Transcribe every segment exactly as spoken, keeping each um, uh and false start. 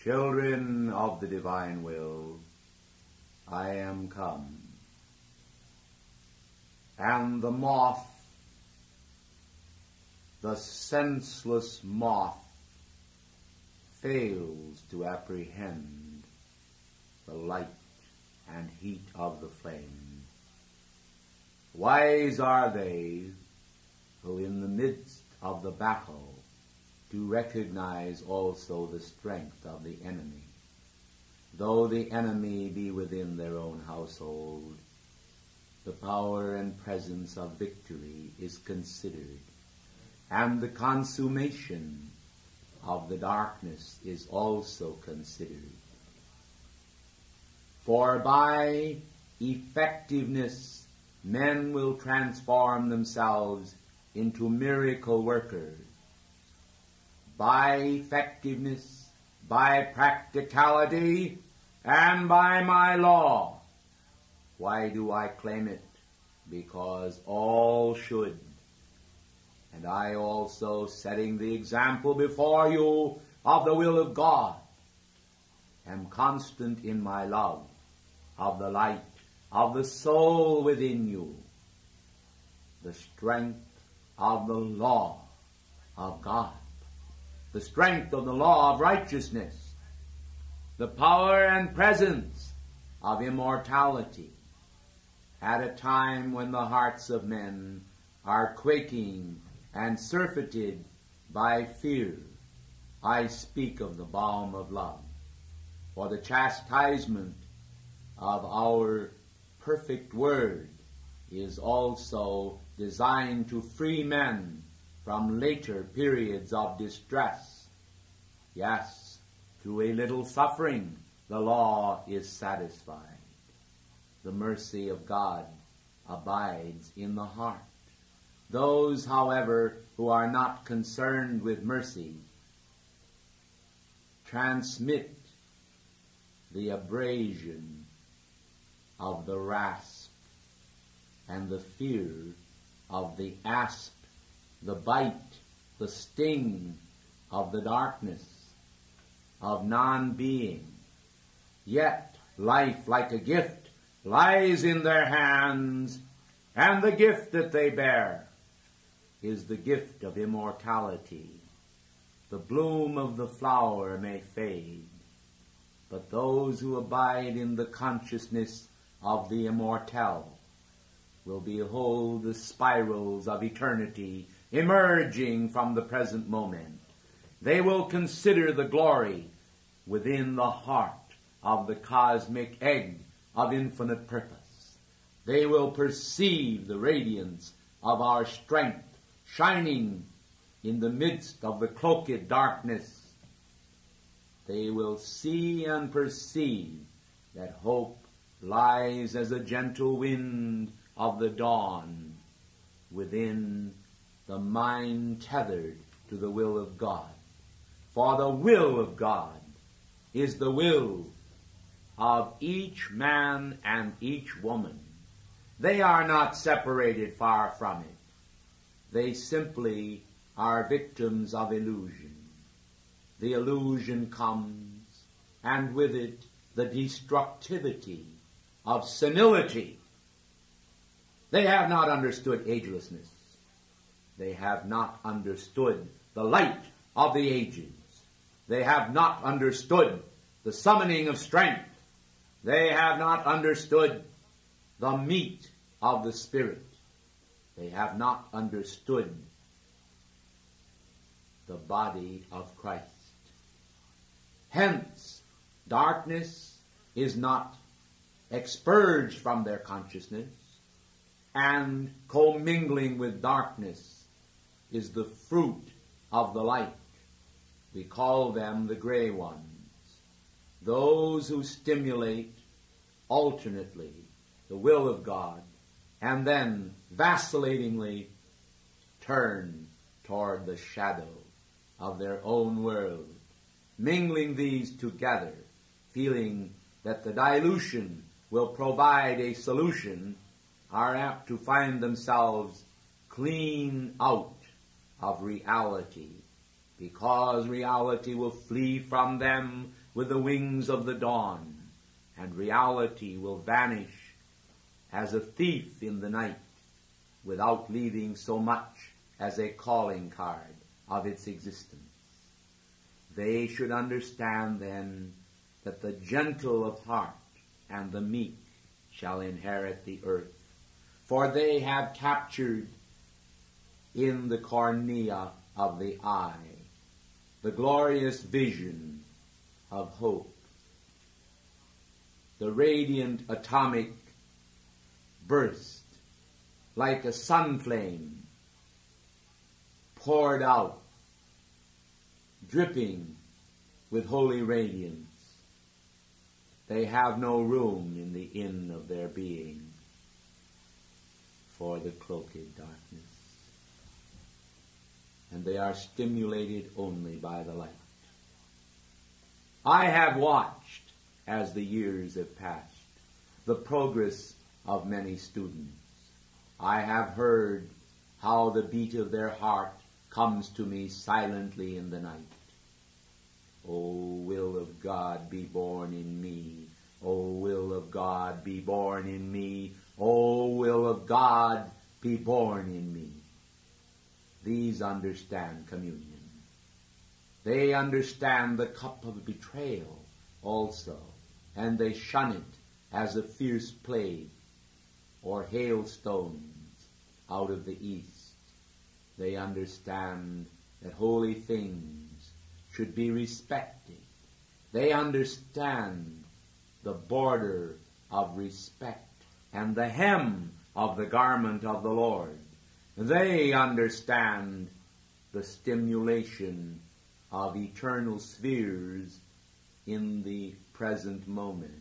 Children of the divine will, I am come. And the moth, the senseless moth, fails to apprehend the light and heat of the flame. Wise are they who in the midst of the battle do recognize also the strength of the enemy. Though the enemy be within their own household, the power and presence of victory is considered, and the consummation of the darkness is also considered. For by effectiveness men will transform themselves into miracle workers. By effectiveness, by practicality, and by my law. Why do I claim it? Because all should. And I also, setting the example before you of the will of God, am constant in my love of the light of the soul within you, the strength of the law of God, the strength of the law of righteousness, the power and presence of immortality, at a time when the hearts of men are quaking and surfeited by fear. I speak of the balm of love, for the chastisement of our perfect word is also designed to free men from later periods of distress. Yes, through a little suffering, the law is satisfied. The mercy of God abides in the heart. Those, however, who are not concerned with mercy transmit the abrasion of the rasp and the fear of the asp, the bite, the sting of the darkness, of non-being. Yet life, like a gift, lies in their hands, and the gift that they bear is the gift of immortality. The bloom of the flower may fade, but those who abide in the consciousness of the immortal will behold the spirals of eternity emerging from the present moment. They will consider the glory within the heart of the cosmic egg of infinite purpose. They will perceive the radiance of our strength shining in the midst of the cloaked darkness. They will see and perceive that hope lies as a gentle wind of the dawn within the mind tethered to the will of God. For the will of God is the will of each man and each woman. They are not separated far from it. They simply are victims of illusion. The illusion comes, and with it the destructivity of senility. They have not understood agelessness. They have not understood the light of the ages. They have not understood the summoning of strength. They have not understood the meat of the Spirit. They have not understood the body of Christ. Hence, darkness is not expurged from their consciousness, and commingling with darkness is the fruit of the light. We call them the gray ones, those who stimulate alternately the will of God and then vacillatingly turn toward the shadow of their own world, mingling these together, feeling that the dilution will provide a solution, are apt to find themselves clean out of reality, because reality will flee from them with the wings of the dawn, and reality will vanish as a thief in the night, without leaving so much as a calling card of its existence. They should understand then that the gentle of heart and the meek shall inherit the earth, for they have captured in the cornea of the eye the glorious vision of hope, the radiant atomic burst like a sun flame poured out, dripping with holy radiance. They have no room in the inn of their being for the cloaked darkness, and they are stimulated only by the light. I have watched, as the years have passed, the progress of many students. I have heard how the beat of their heart comes to me silently in the night. O will of God be born in me. O will of God be born in me. O will of God be born in me. These understand communion. They understand the cup of betrayal also, and they shun it as a fierce plague or hailstones out of the east. They understand that holy things should be respected. They understand the border of respect and the hem of the garment of the Lord. They understand the stimulation of eternal spheres in the present moment.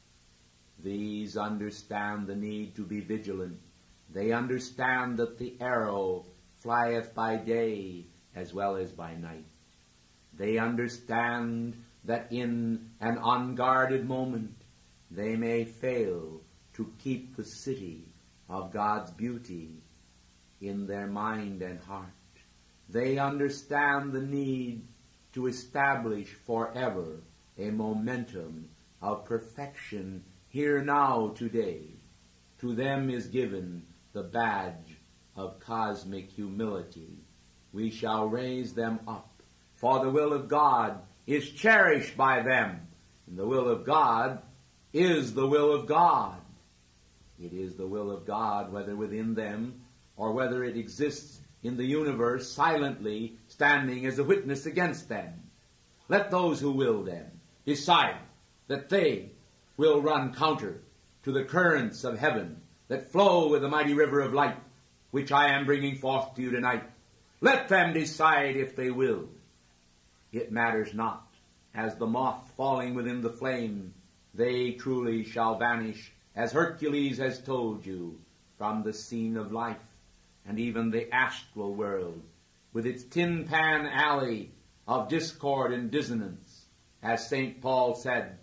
These understand the need to be vigilant. They understand that the arrow flieth by day as well as by night. They understand that in an unguarded moment they may fail to keep the city of God's beauty in their mind and heart. They understand the need to establish forever a momentum of perfection here now today. To them is given the badge of cosmic humility. We shall raise them up, for the will of God is cherished by them, and the will of God is the will of God. It is the will of God, whether within them or whether it exists in the universe silently standing as a witness against them. Let those who will then decide that they will run counter to the currents of heaven that flow with the mighty river of light, which I am bringing forth to you tonight. Let them decide if they will. It matters not. As the moth falling within the flame, they truly shall vanish, as Hercules has told you, from the scene of life, and even the astral world, with its tin pan alley of discord and dissonance, as Saint Paul said,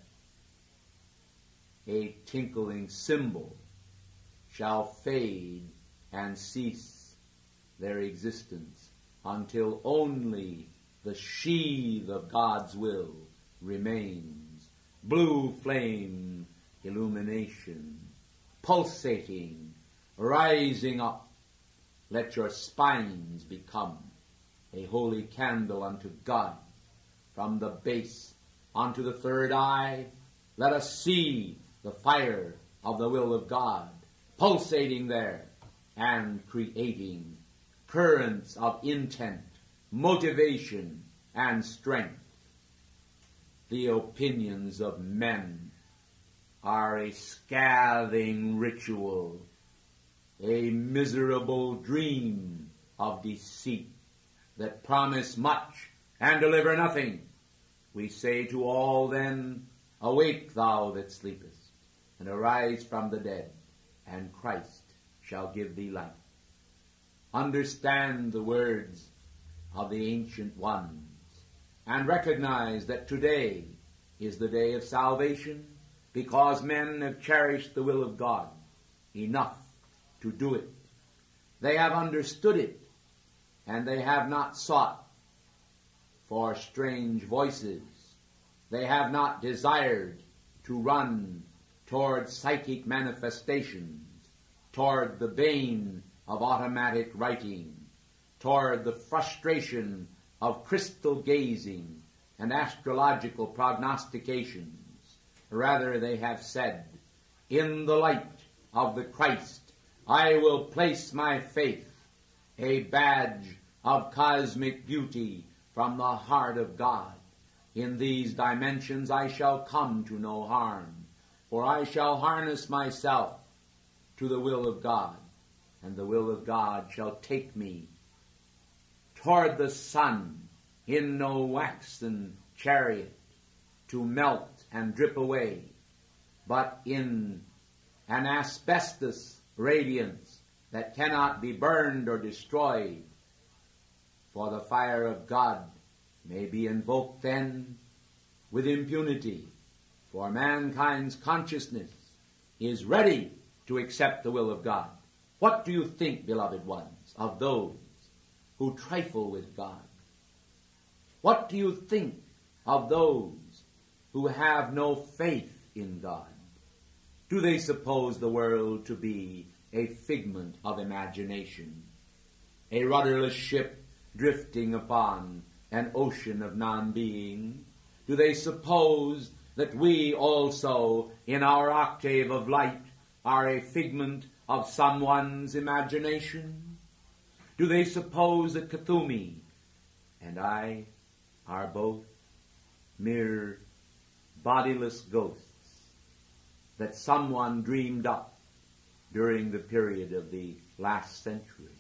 a tinkling cymbal shall fade and cease their existence until only the sheath of God's will remains. Blue flame illumination, pulsating, rising up. Let your spines become a holy candle unto God. From the base unto the third eye, let us see the fire of the will of God pulsating there and creating currents of intent, motivation, and strength. The opinions of men are a scathing ritual, a miserable dream of deceit that promise much and deliver nothing. We say to all then, awake thou that sleepest, and arise from the dead, and Christ shall give thee light. Understand the words of the ancient ones, and recognize that today is the day of salvation, because men have cherished the will of God enough to do it. They have understood it, and they have not sought for strange voices they have not desired to run toward psychic manifestations, toward the bane of automatic writing, toward the frustration of crystal gazing and astrological prognostications. Rather, they have said, in the light of the Christ, I will place my faith, a badge of cosmic beauty from the heart of God. In these dimensions I shall come to no harm, for I shall harness myself to the will of God, and the will of God shall take me toward the sun in no waxen chariot to melt and drip away, but in an asbestos radiance that cannot be burned or destroyed. For the fire of God may be invoked then with impunity, for mankind's consciousness is ready to accept the will of God. What do you think, beloved ones, of those who trifle with God? What do you think of those who have no faith in God? Do they suppose the world to be a figment of imagination, a rudderless ship drifting upon an ocean of non-being? Do they suppose that we also, in our octave of light, are a figment of someone's imagination? Do they suppose that Kathumi and I are both mere bodiless ghosts that someone dreamed up during the period of the last century?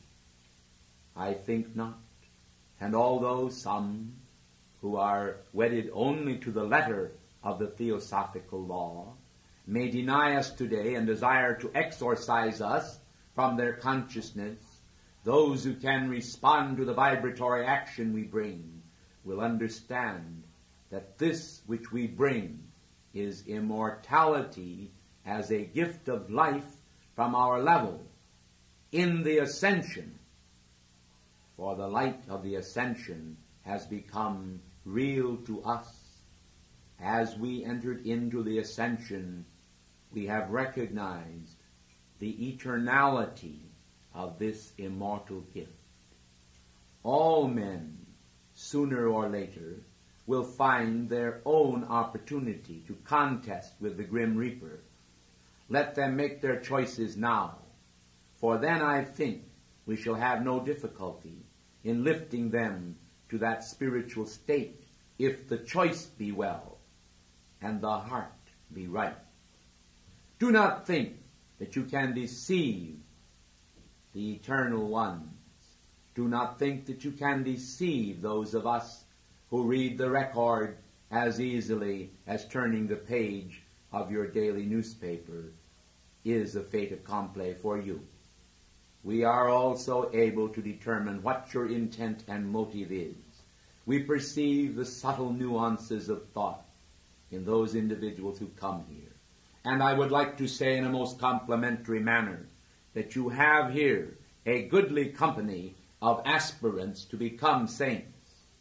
I think not. And although some who are wedded only to the letter of the theosophical law may deny us today and desire to exorcise us from their consciousness, those who can respond to the vibratory action we bring will understand that this which we bring is immortality as a gift of life from our level in the ascension. For the light of the ascension has become real to us. As we entered into the ascension, we have recognized the eternality of this immortal gift. All men, sooner or later, will find their own opportunity to contest with the Grim Reaper. Let them make their choices now, for then I think we shall have no difficulty in lifting them to that spiritual state, if the choice be well and the heart be right. Do not think that you can deceive the eternal ones. Do not think that you can deceive those of us who read the record as easily as turning the page of your daily newspaper is a fait accompli for you. We are also able to determine what your intent and motive is. We perceive the subtle nuances of thought in those individuals who come here. And I would like to say in a most complimentary manner that you have here a goodly company of aspirants to become saints.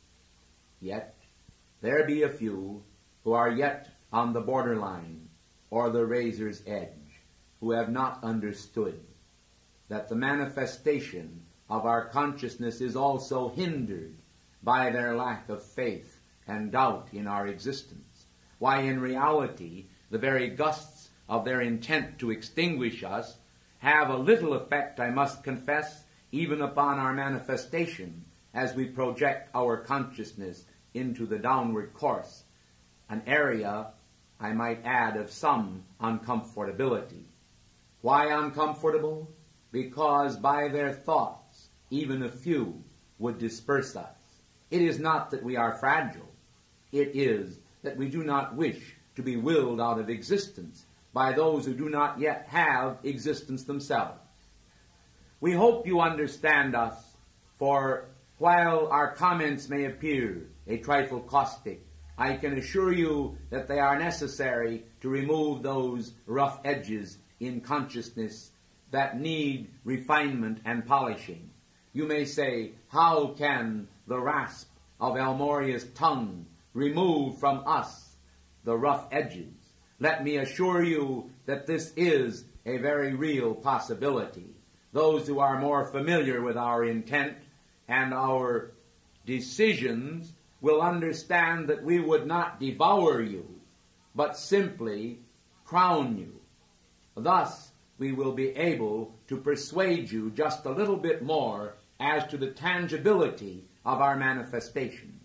Yet there be a few who are yet on the borderline or the razor's edge, who have not understood that the manifestation of our consciousness is also hindered by their lack of faith and doubt in our existence. Why, in reality, the very gusts of their intent to extinguish us have a little effect, I must confess, even upon our manifestation as we project our consciousness into the downward course, an area, I might add, of some uncomfortability. Why uncomfortable? Because by their thoughts, even a few would disperse us. It is not that we are fragile. It is that we do not wish to be willed out of existence by those who do not yet have existence themselves. We hope you understand us, for while our comments may appear a trifle caustic, I can assure you that they are necessary to remove those rough edges in consciousness that need refinement and polishing. You may say, how can the rasp of El Morya's tongue remove from us the rough edges. Let me assure you that this is a very real possibility. Those who are more familiar with our intent and our decisions will understand that we would not devour you, but simply crown you. Thus, we will be able to persuade you just a little bit more as to the tangibility of our manifestation.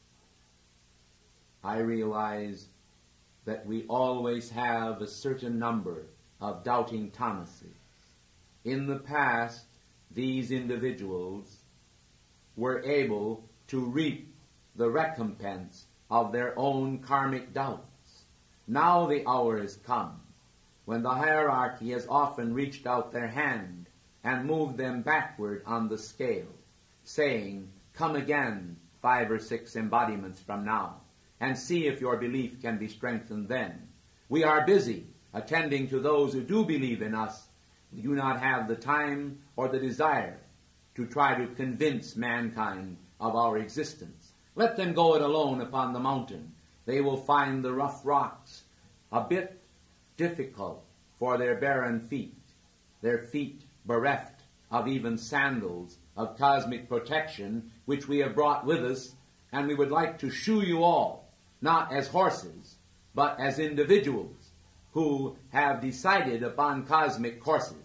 I realize that we always have a certain number of doubting Thomases. In the past, these individuals were able to reap the recompense of their own karmic doubts. Now the hour has come when the hierarchy has often reached out their hand and moved them backward on the scale, saying, "Come again five or six embodiments from now, and see if your belief can be strengthened then. We are busy attending to those who do believe in us. We do not have the time or the desire to try to convince mankind of our existence. Let them go it alone upon the mountain. They will find the rough rocks a bit difficult for their barren feet, their feet bereft of even sandals of cosmic protection, which we have brought with us, and we would like to shoe you all, not as horses, but as individuals who have decided upon cosmic courses."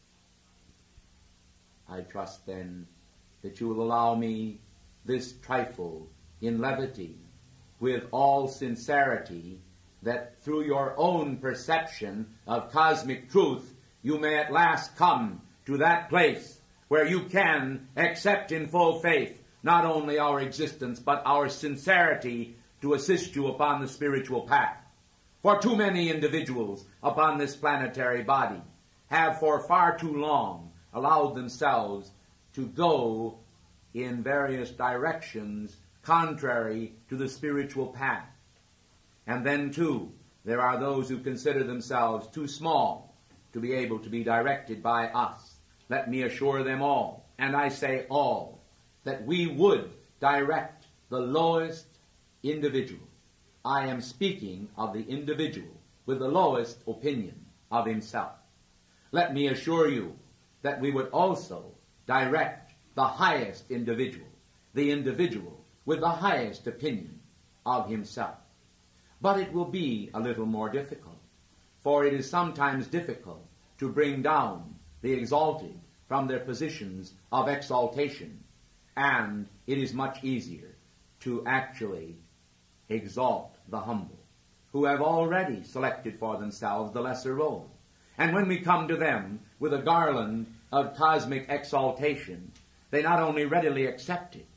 I trust, then, that you will allow me this trifle in levity, with all sincerity, that through your own perception of cosmic truth, you may at last come to that place where you can accept in full faith not only our existence, but our sincerity to assist you upon the spiritual path. For too many individuals upon this planetary body have for far too long allowed themselves to go in various directions contrary to the spiritual path. And then, too, there are those who consider themselves too small to be able to be directed by us. Let me assure them all, and I say all, that we would direct the lowest individual. I am speaking of the individual with the lowest opinion of himself. Let me assure you that we would also direct the highest individual, the individual with the highest opinion of himself. But it will be a little more difficult, for it is sometimes difficult to bring down the exalted from their positions of exaltation, and it is much easier to actually exalt the humble, who have already selected for themselves the lesser role. And when we come to them with a garland of cosmic exaltation, they not only readily accept it,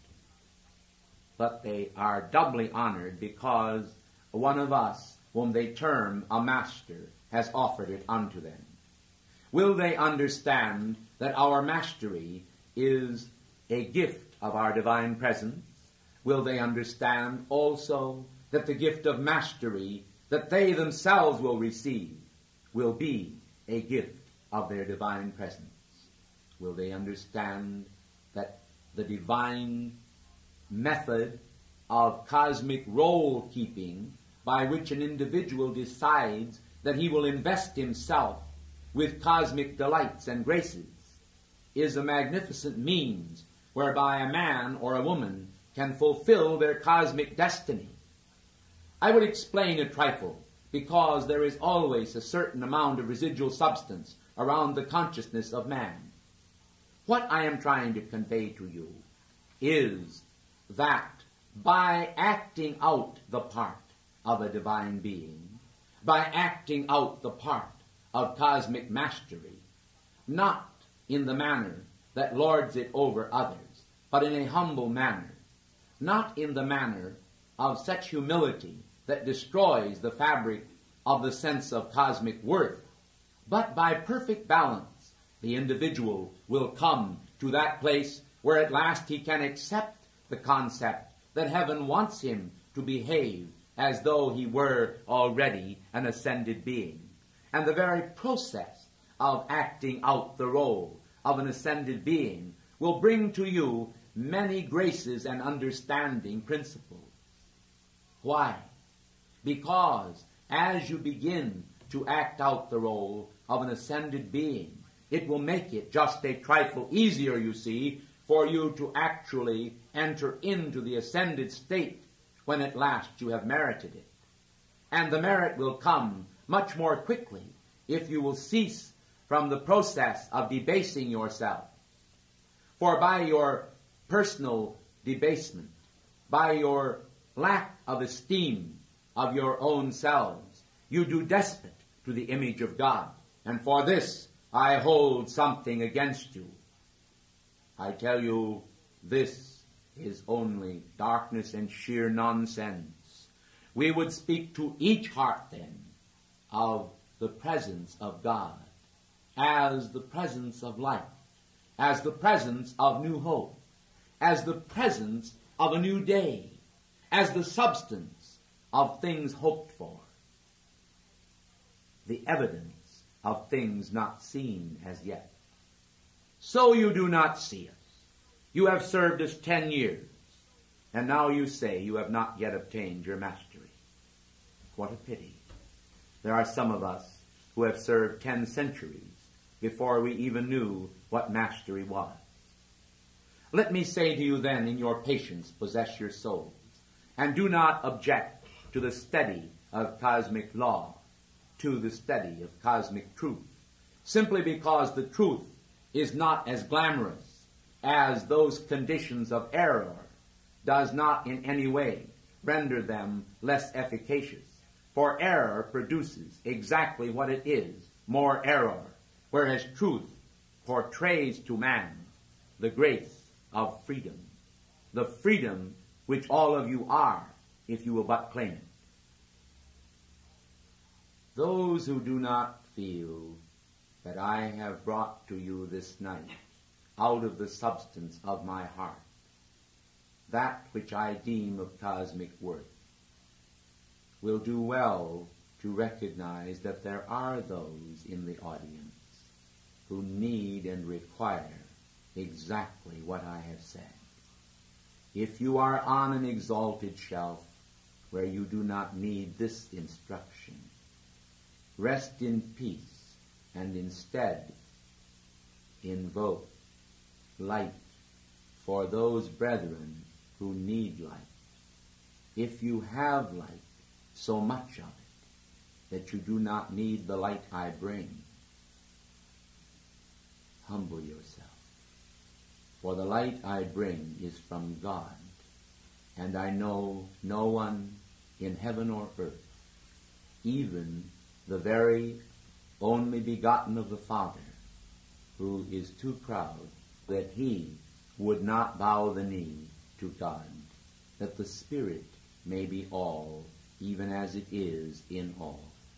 but they are doubly honored because one of us, whom they term a master, has offered it unto them. Will they understand that our mastery is a gift of our divine presence? Will they understand also that the gift of mastery that they themselves will receive will be a gift of their divine presence? Will they understand that the divine method of cosmic role-keeping by which an individual decides that he will invest himself with cosmic delights and graces is a magnificent means whereby a man or a woman can fulfill their cosmic destiny? I would explain a trifle, because there is always a certain amount of residual substance around the consciousness of man. What I am trying to convey to you is that by acting out the part of a divine being, by acting out the part of cosmic mastery, not in the manner that lords it over others, but in a humble manner, not in the manner of such humility that destroys the fabric of the sense of cosmic worth, but by perfect balance, the individual will come to that place where at last he can accept the concept that heaven wants him to behave as though he were already an ascended being. And the very process of acting out the role of an ascended being will bring to you many graces and understanding principles. Why? because as you begin to act out the role of an ascended being, it will make it just a trifle easier, you see, for you to actually enter into the ascended state when at last you have merited it. And the merit will come much more quickly if you will cease from the process of debasing yourself. For by your personal debasement, by your lack of esteem of your own selves, you do despot to the image of God. And for this I hold something against you. I tell you, this is only darkness and sheer nonsense. We would speak to each heart then of the presence of God as the presence of light, as the presence of new hope, as the presence of a new day, as the substance of things hoped for, the evidence of things not seen as yet. So you do not see us. You have served us ten years, and now you say you have not yet obtained your mastery. What a pity. There are some of us who have served ten centuries before we even knew what mastery was. Let me say to you then, in your patience possess your souls, and do not object to the study of cosmic law, to the study of cosmic truth, simply because the truth is not as glamorous as those conditions of error, does not in any way render them less efficacious. For error produces exactly what it is, more error, whereas truth portrays to man the grace of freedom, the freedom which all of you are, if you will but claim it. Those who do not feel that I have brought to you this night, out of the substance of my heart, that which I deem of cosmic worth, will do well to recognize that there are those in the audience who need and require exactly what I have said. If you are on an exalted shelf where you do not need this instruction, rest in peace and instead invoke light for those brethren who need light. If you have light, so much of it, that you do not need the light I bring, humble yourself. For the light I bring is from God, and I know no one in heaven or earth, even the very only begotten of the Father, who is too proud that he would not bow the knee to God, that the Spirit may be all, even as it is in all.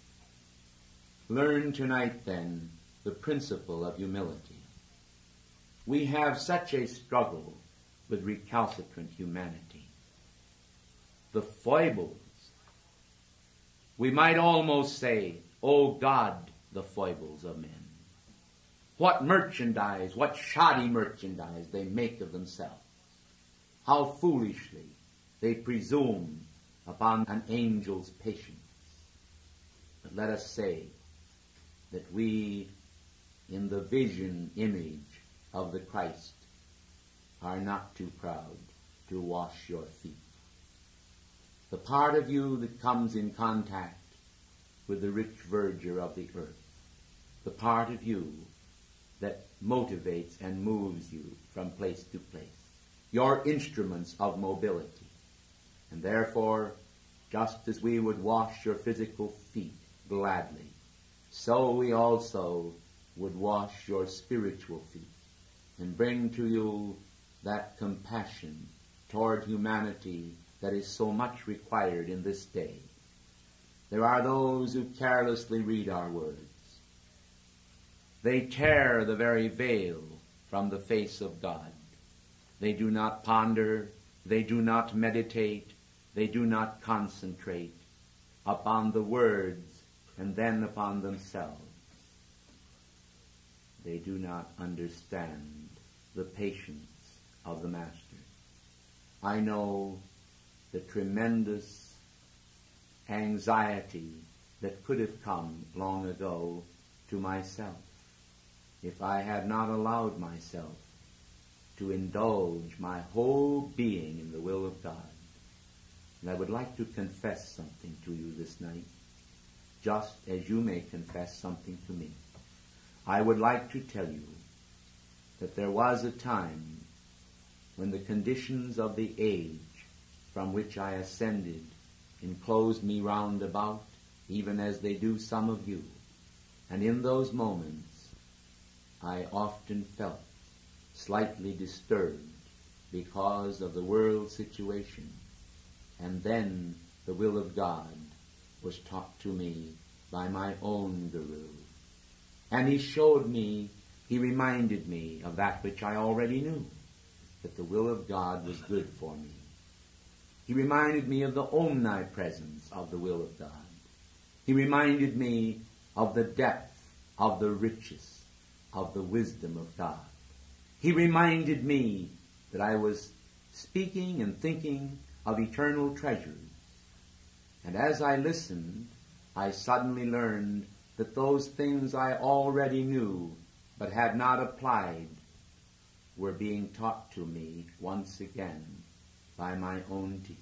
Learn tonight, then, the principle of humility. We have such a struggle with recalcitrant humanity. The foibles, we might almost say, O God, the foibles of men. What merchandise, what shoddy merchandise they make of themselves. How foolishly they presume upon an angel's patience. But let us say that we, in the vision image of the Christ, are not too proud to wash your feet. The part of you that comes in contact with the rich verdure of the earth, the part of you that motivates and moves you from place to place, your instruments of mobility. And therefore, just as we would wash your physical feet gladly, so we also would wash your spiritual feet and bring to you that compassion toward humanity that is so much required in this day. There are those who carelessly read our words. They tear the very veil from the face of God. They do not ponder, they do not meditate, they do not concentrate upon the words and then upon themselves. They do not understand the patience of the Master. I know the tremendous anxiety that could have come long ago to myself if I had not allowed myself to indulge my whole being in the will of God. And I would like to confess something to you this night, just as you may confess something to me. I would like to tell you that there was a time when the conditions of the age from which I ascended enclosed me round about, even as they do some of you. And in those moments, I often felt slightly disturbed because of the world situation. And then the will of God was taught to me by my own guru. And he showed me, he reminded me of that which I already knew, that the will of God was good for me. He reminded me of the omnipresence of the will of God. He reminded me of the depth of the riches of the wisdom of God. He reminded me that I was speaking and thinking of eternal treasures. And as I listened, I suddenly learned that those things I already knew but had not applied were being taught to me once again by my own teacher.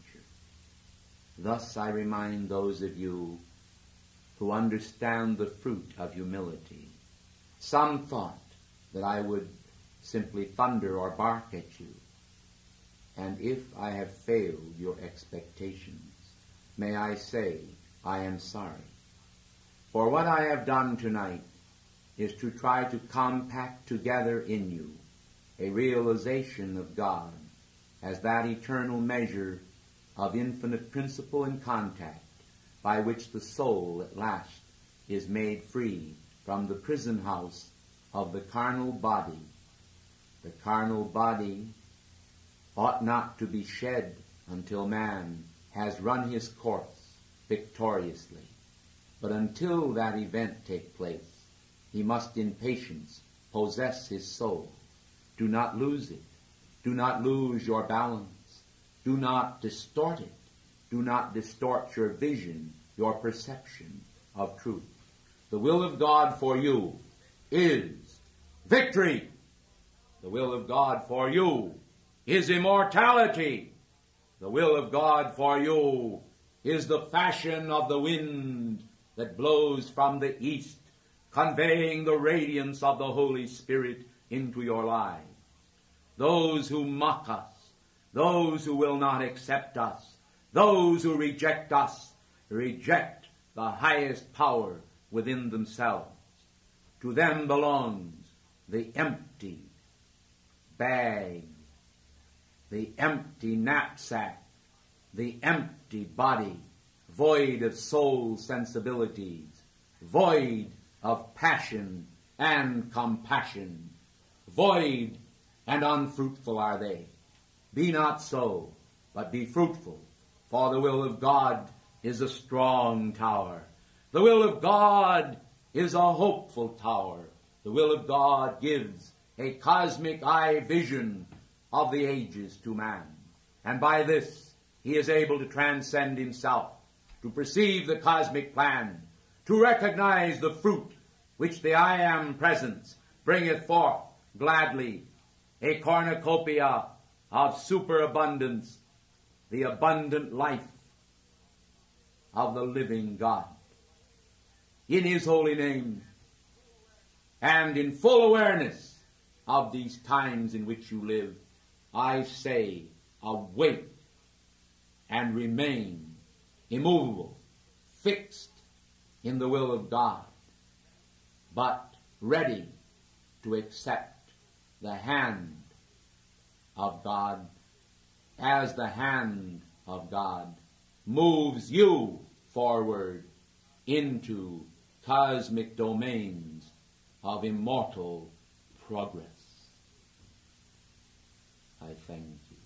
Thus I remind those of you who understand the fruit of humility. Some thought that I would simply thunder or bark at you. And if I have failed your expectations, may I say I am sorry. For what I have done tonight is to try to compact together in you a realization of God as that eternal measure of infinite principle and contact by which the soul at last is made free from the prison house of the carnal body. The carnal body ought not to be shed until man has run his course victoriously. But until that event take place, he must in patience possess his soul. Do not lose it. Do not lose your balance. Do not distort it. Do not distort your vision, your perception of truth. The will of God for you is victory. The will of God for you is immortality. The will of God for you is the fashion of the wind that blows from the east, conveying the radiance of the Holy Spirit into your lives. Those who mock us, those who will not accept us, those who reject us, reject the highest power within themselves. To them belongs the empty bag, the empty knapsack, the empty body, void of soul sensibilities, void of passion and compassion, void and unfruitful are they. Be not so, but be fruitful, for the will of God is a strong tower. The will of God is a hopeful tower. The will of God gives a cosmic eye vision of the ages to man. And by this, he is able to transcend himself, to perceive the cosmic plan, to recognize the fruit which the I Am presence bringeth forth gladly, a cornucopia of superabundance, the abundant life of the living God. In his holy name, and in full awareness of these times in which you live, I say, awake and remain immovable, fixed in the will of God, but ready to accept the hand of God as the hand of God moves you forward into cosmic domains of immortal progress. I thank you.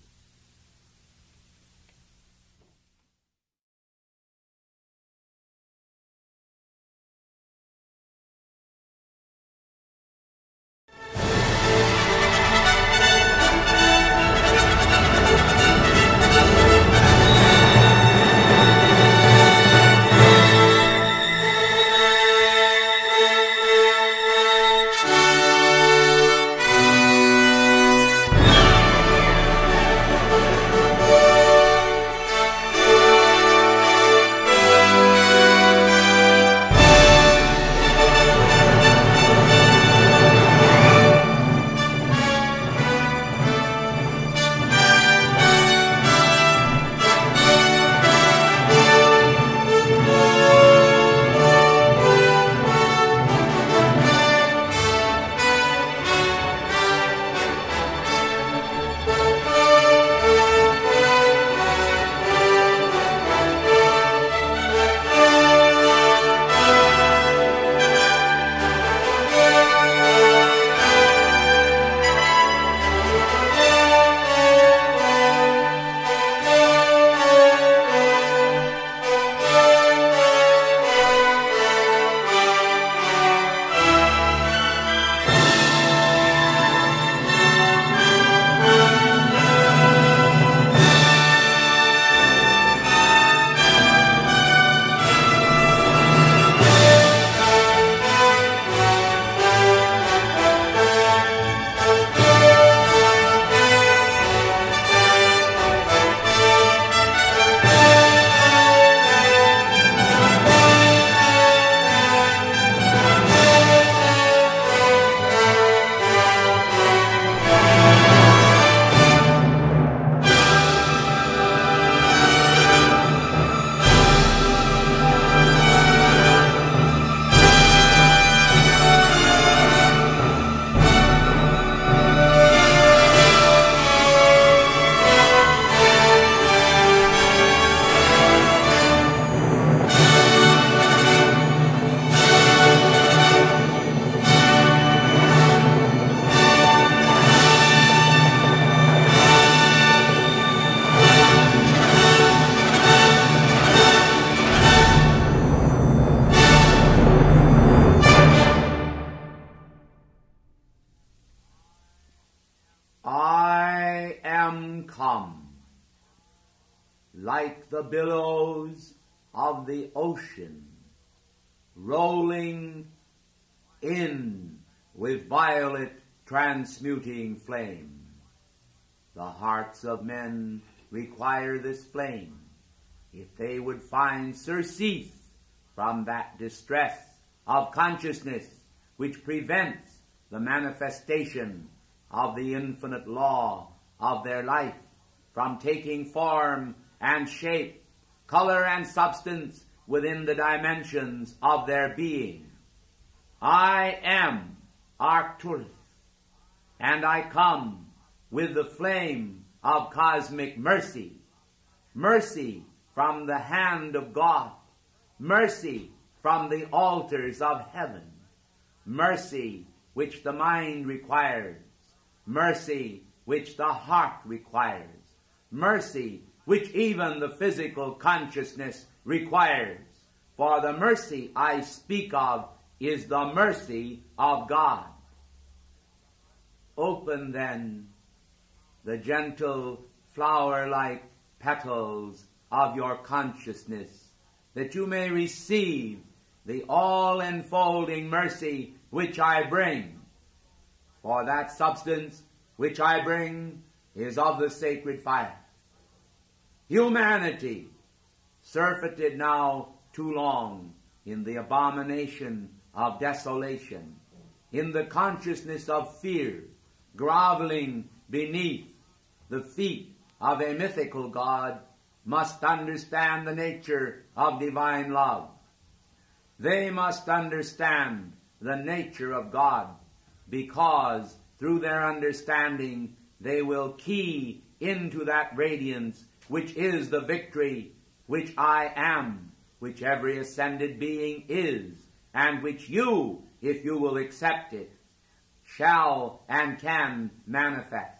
like the billows of the ocean, rolling in with violet transmuting flame. The hearts of men require this flame, if they would find surcease from that distress of consciousness which prevents the manifestation of the infinite law of their life from taking form and shape, color and substance within the dimensions of their being. I am Arcturus, and I come with the flame of cosmic mercy, mercy from the hand of God, mercy from the altars of heaven, mercy which the mind requires, mercy which the heart requires, mercy which even the physical consciousness requires. For the mercy I speak of is the mercy of God. Open then the gentle flower-like petals of your consciousness, that you may receive the all-enfolding mercy which I bring. For that substance which I bring is of the sacred fire. Humanity, surfeited now too long in the abomination of desolation, in the consciousness of fear, groveling beneath the feet of a mythical God, must understand the nature of divine love. They must understand the nature of God, because through their understanding they will key into that radiance which is the victory, which I am, which every ascended being is, and which you, if you will accept it, shall and can manifest.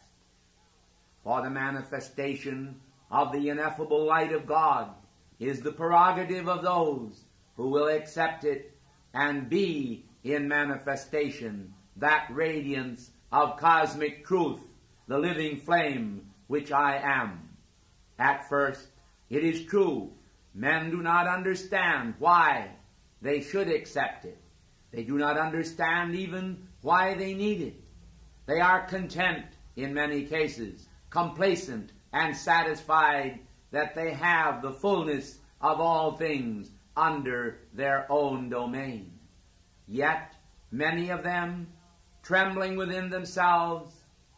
For the manifestation of the ineffable light of God is the prerogative of those who will accept it and be in manifestation that radiance of cosmic truth, the living flame which I am. At first, it is true, men do not understand why they should accept it. They do not understand even why they need it. They are content, in many cases, complacent and satisfied that they have the fullness of all things under their own domain. Yet, many of them, trembling within themselves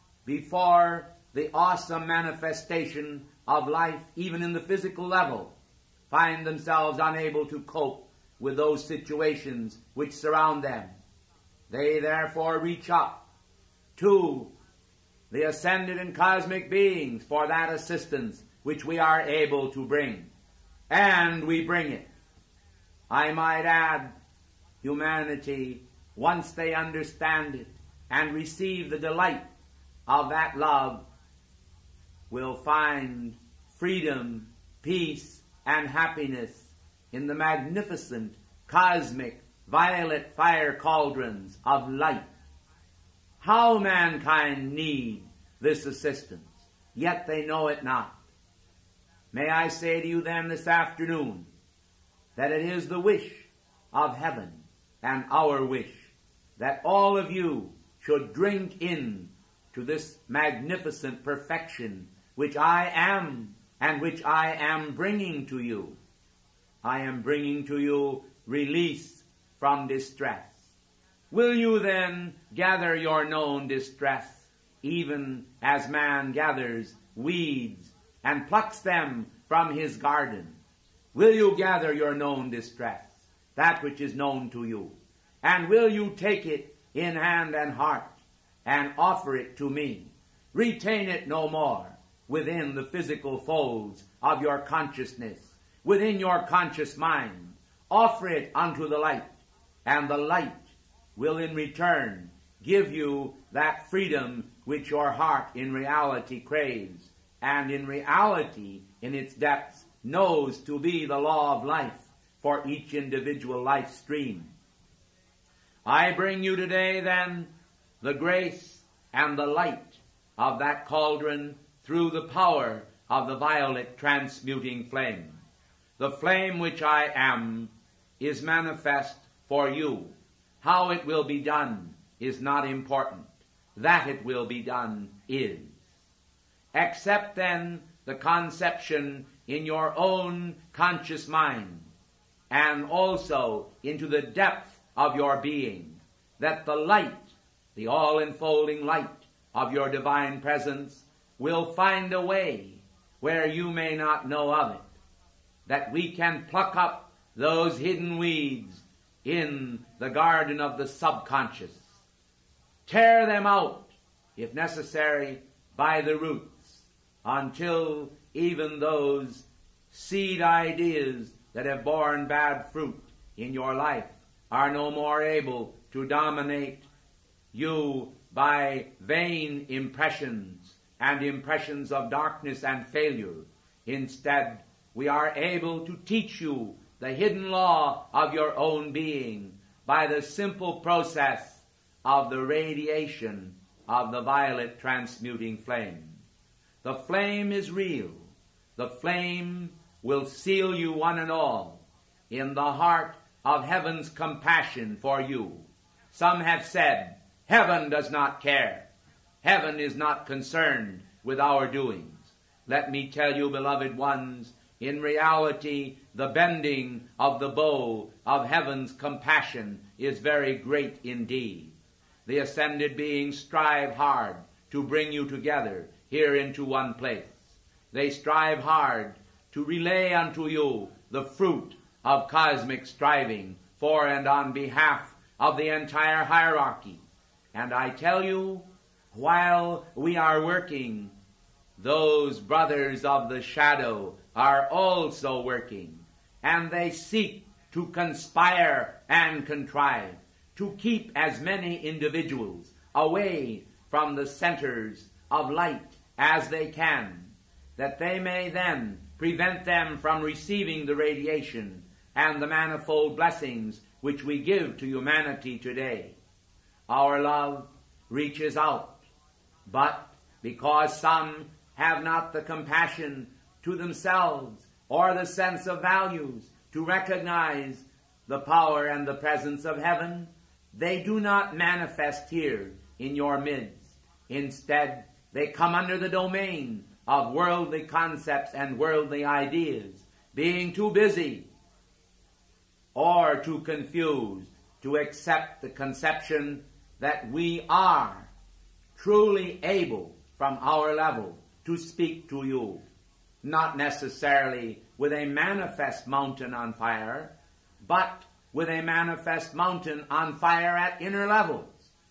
before the awesome manifestation of life, even in the physical level, find themselves unable to cope with those situations which surround them. They therefore reach up to the ascended and cosmic beings for that assistance which we are able to bring. And we bring it. I might add, humanity, once they understand it and receive the delight of that love, will find freedom, peace, and happiness in the magnificent, cosmic, violet fire cauldrons of light. How mankind need this assistance, yet they know it not. May I say to you then this afternoon that it is the wish of heaven and our wish that all of you should drink in to this magnificent perfection which I am and which I am bringing to you. I am bringing to you release from distress. Will you then gather your known distress, even as man gathers weeds and plucks them from his garden? Will you gather your known distress, that which is known to you, and will you take it in hand and heart and offer it to me? Retain it no more within the physical folds of your consciousness, within your conscious mind. Offer it unto the light, and the light will in return give you that freedom which your heart in reality craves, and in reality, in its depths, knows to be the law of life for each individual life stream. I bring you today, then, the grace and the light of that cauldron through the power of the violet transmuting flame. The flame which I am is manifest for you. How it will be done is not important. That it will be done is. Accept then the conception in your own conscious mind, and also into the depth of your being, that the light, the all-enfolding light of your divine presence, will find a way where you may not know of it, that we can pluck up those hidden weeds in the garden of the subconscious, tear them out, if necessary, by the roots, until even those seed ideas that have borne bad fruit in your life are no more able to dominate you by vain impressions and impressions of darkness and failure. Instead, we are able to teach you the hidden law of your own being by the simple process of the radiation of the violet transmuting flame. The flame is real. The flame will seal you one and all in the heart of heaven's compassion for you. Some have said, heaven does not care. Heaven is not concerned with our doings. Let me tell you, beloved ones, in reality, the bending of the bow of heaven's compassion is very great indeed. The ascended beings strive hard to bring you together here into one place. They strive hard to relay unto you the fruit of cosmic striving for and on behalf of the entire hierarchy. And I tell you, while we are working, those brothers of the shadow are also working, and they seek to conspire and contrive to keep as many individuals away from the centers of light as they can, that they may then prevent them from receiving the radiation and the manifold blessings which we give to humanity today. Our love reaches out, but because some have not the compassion to themselves or the sense of values to recognize the power and the presence of heaven, they do not manifest here in your midst. Instead, they come under the domain of worldly concepts and worldly ideas, being too busy or too confused to accept the conception that we are truly able from our level to speak to you, not necessarily with a manifest mountain on fire, but with a manifest mountain on fire at inner levels.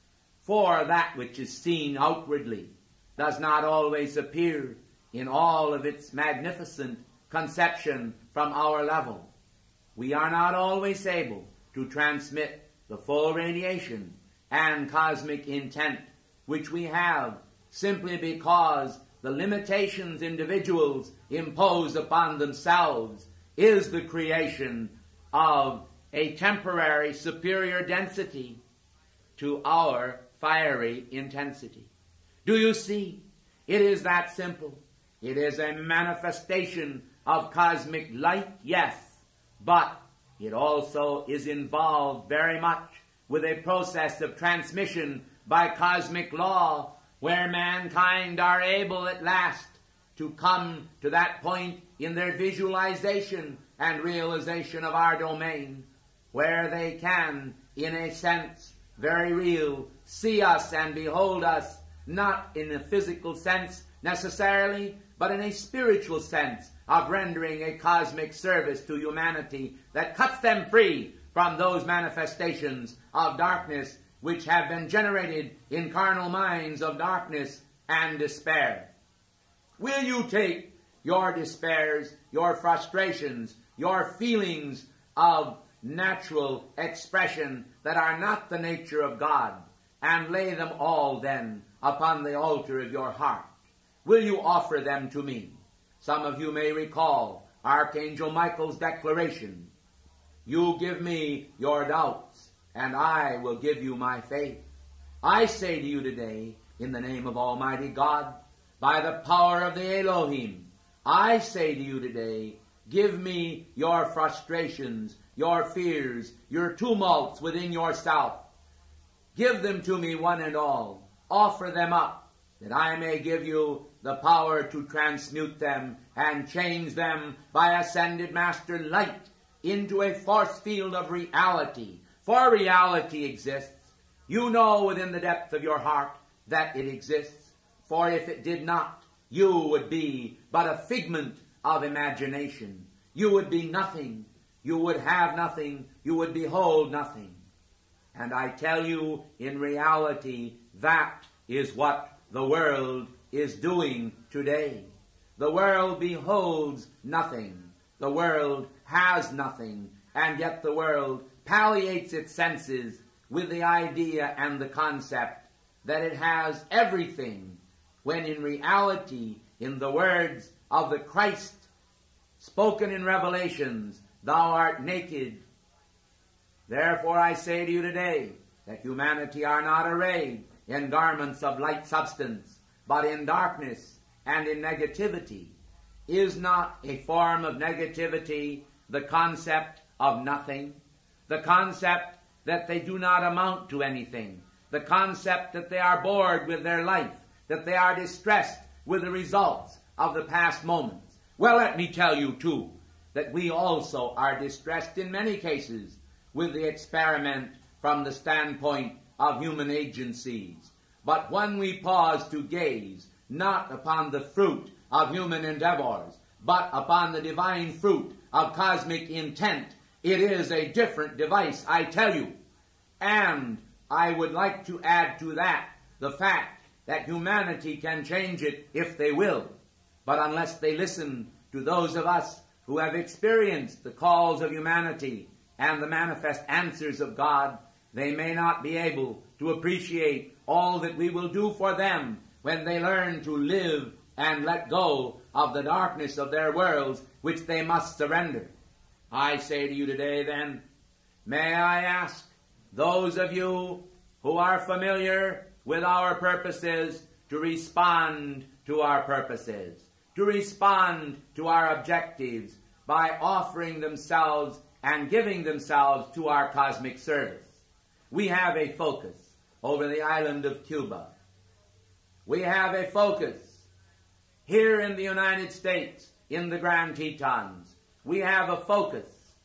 For that which is seen outwardly does not always appear in all of its magnificent conception from our level. We are not always able to transmit the full radiation and cosmic intent which we have, simply because the limitations individuals impose upon themselves is the creation of a temporary superior density to our fiery intensity. Do you see? It is that simple. It is a manifestation of cosmic light, yes, but it also is involved very much with a process of transmission by cosmic law, where mankind are able at last to come to that point in their visualization and realization of our domain, where they can, in a sense, very real, see us and behold us, not in a physical sense necessarily, but in a spiritual sense of rendering a cosmic service to humanity that cuts them free from those manifestations of darkness which have been generated in carnal minds of darkness and despair. Will you take your despairs, your frustrations, your feelings of natural expression that are not the nature of God, and lay them all then upon the altar of your heart? Will you offer them to me? Some of you may recall Archangel Michael's declaration, "You give me your doubts, and I will give you my faith." I say to you today, in the name of Almighty God, by the power of the Elohim, I say to you today, give me your frustrations, your fears, your tumults within yourself. Give them to me one and all. Offer them up, that I may give you the power to transmute them and change them by ascended master light into a force field of reality. For reality exists. You know within the depth of your heart that it exists. For if it did not, you would be but a figment of imagination. You would be nothing. You would have nothing. You would behold nothing. And I tell you, in reality, that is what the world is doing today. The world beholds nothing. The world has nothing. And yet the world palliates its senses with the idea and the concept that it has everything, when in reality, in the words of the Christ spoken in Revelations, thou art naked. Therefore I say to you today that humanity are not arrayed in garments of light substance, but in darkness and in negativity. Is not a form of negativity the concept of nothing? The concept that they do not amount to anything? The concept that they are bored with their life? That they are distressed with the results of the past moments? Well, let me tell you, too, that we also are distressed in many cases with the experiment from the standpoint of human agencies. But when we pause to gaze not upon the fruit of human endeavors, but upon the divine fruit of cosmic intent, it is a different device, I tell you. And I would like to add to that the fact that humanity can change it if they will. But unless they listen to those of us who have experienced the calls of humanity and the manifest answers of God, they may not be able to appreciate all that we will do for them when they learn to live and let go of the darkness of their worlds, which they must surrender. I say to you today, then, may I ask those of you who are familiar with our purposes to respond to our purposes, to respond to our objectives by offering themselves and giving themselves to our cosmic service. We have a focus over the island of Cuba. We have a focus here in the United States, in the Grand Tetons. We have a focus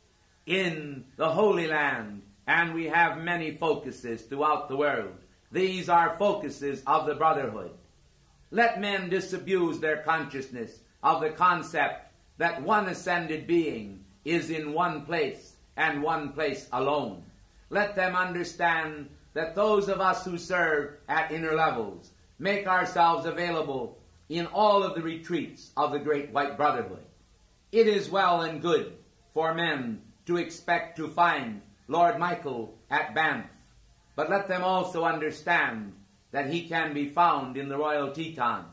in the Holy Land, and we have many focuses throughout the world. These are focuses of the Brotherhood. Let men disabuse their consciousness of the concept that one ascended being is in one place and one place alone. Let them understand that those of us who serve at inner levels make ourselves available in all of the retreats of the Great White Brotherhood. It is well and good for men to expect to find Lord Michael at Banff, but let them also understand that he can be found in the Royal Tetons.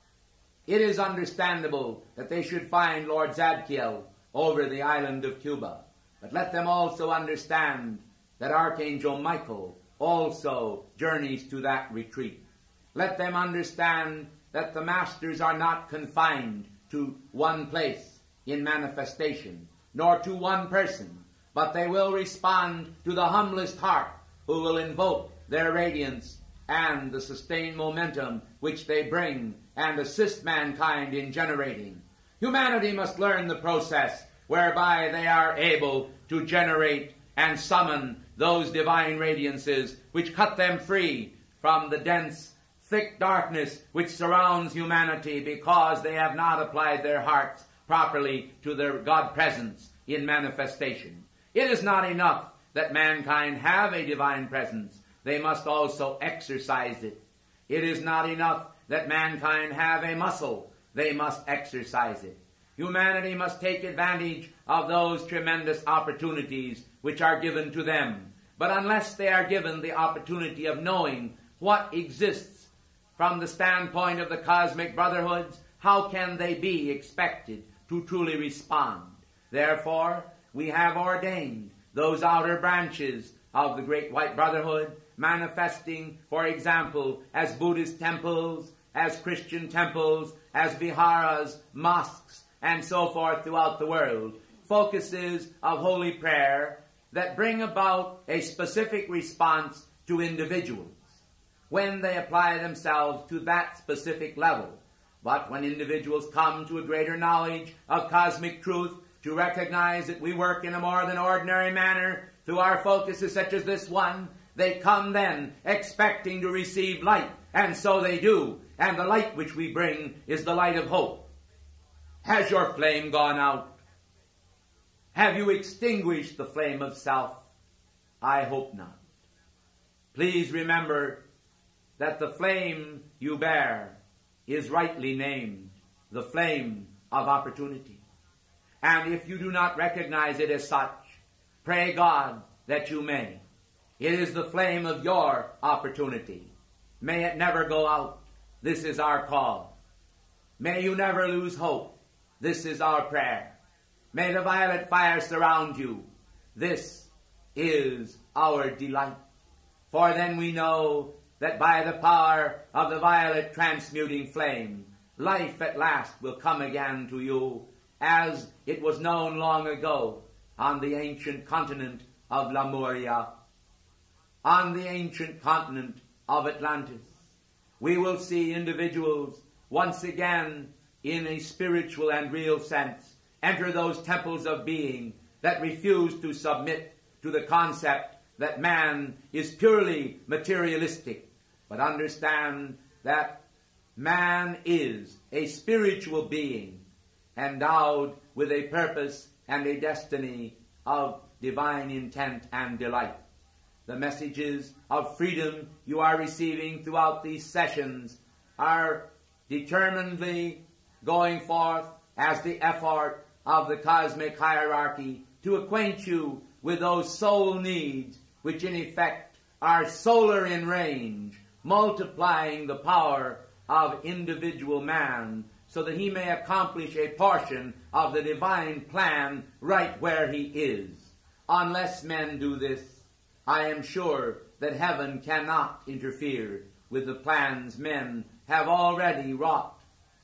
It is understandable that they should find Lord Zadkiel over the island of Cuba, but let them also understand that Archangel Michael also journeys to that retreat. Let them understand that the masters are not confined to one place in manifestation, nor to one person, but they will respond to the humblest heart who will invoke their radiance and the sustained momentum which they bring and assist mankind in generating. Humanity must learn the process whereby they are able to generate and summon those divine radiances which cut them free from the dense, thick darkness which surrounds humanity because they have not applied their hearts properly to their God presence in manifestation. It is not enough that mankind have a divine presence. They must also exercise it. It is not enough that mankind have a muscle. They must exercise it. Humanity must take advantage of those tremendous opportunities which are given to them. But unless they are given the opportunity of knowing what exists from the standpoint of the cosmic brotherhoods, how can they be expected to truly respond? Therefore, we have ordained those outer branches of the Great White Brotherhood, manifesting, for example, as Buddhist temples, as Christian temples, as viharas, mosques, and so forth throughout the world, focuses of holy prayer that bring about a specific response to individuals when they apply themselves to that specific level. But when individuals come to a greater knowledge of cosmic truth, to recognize that we work in a more than ordinary manner through our focuses such as this one, they come then expecting to receive light, and so they do. And the light which we bring is the light of hope. Has your flame gone out? Have you extinguished the flame of self? I hope not. Please remember that the flame you bear is rightly named the flame of opportunity. And if you do not recognize it as such, pray God that you may. It is the flame of your opportunity. May it never go out. This is our call. May you never lose hope. This is our prayer. May the violet fire surround you. This is our delight. For then we know that by the power of the violet transmuting flame, life at last will come again to you, as it was known long ago on the ancient continent of Morya, on the ancient continent of Atlantis. We will see individuals once again in a spiritual and real sense enter those temples of being that refuse to submit to the concept that man is purely materialistic, but understand that man is a spiritual being endowed with a purpose and a destiny of divine intent and delight. The messages of freedom you are receiving throughout these sessions are determinedly going forth as the effort of the cosmic hierarchy to acquaint you with those soul needs which in effect are solar in range, multiplying the power of individual man so that he may accomplish a portion of the divine plan right where he is. Unless men do this, I am sure that heaven cannot interfere with the plans men have already wrought,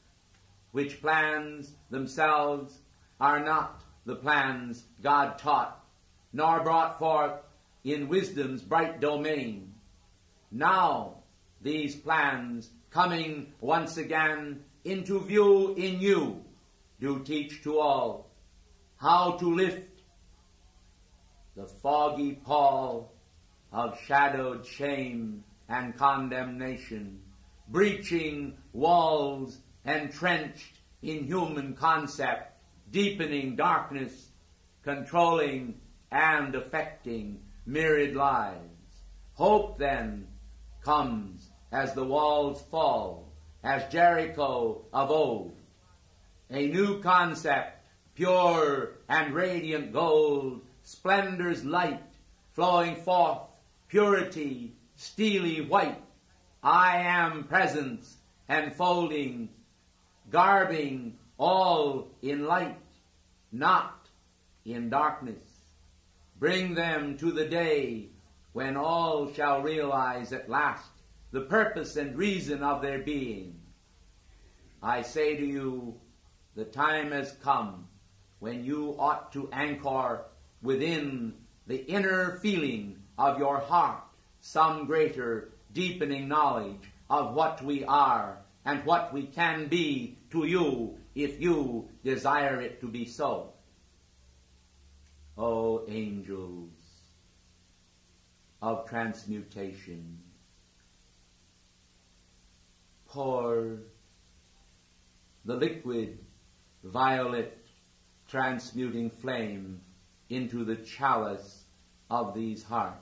which plans themselves are not the plans God taught, nor brought forth in wisdom's bright domain. Now, these plans coming once again into view in you, do teach to all how to lift the foggy pall of shadowed shame and condemnation, breaching walls entrenched in human concept, deepening darkness, controlling and affecting myriad lives. Hope then comes as the walls fall, as Jericho of old. A new concept, pure and radiant gold, splendor's light, flowing forth, purity, steely white. I am presence, enfolding, garbing all in light, not in darkness. Bring them to the day when all shall realize at last the purpose and reason of their being. I say to you, the time has come when you ought to anchor within the inner feeling of your heart some greater deepening knowledge of what we are and what we can be to you if you desire it to be so. O angels of transmutation, pour the liquid violet transmuting flame into the chalice of these hearts.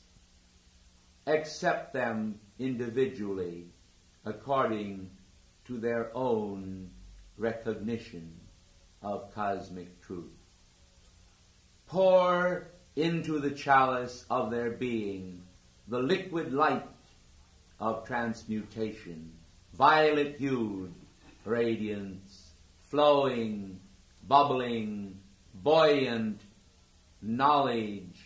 Accept them individually according to their own recognition of cosmic truth. Pour into the chalice of their being the liquid light of transmutation, violet-hued radiance, flowing, bubbling, buoyant knowledge,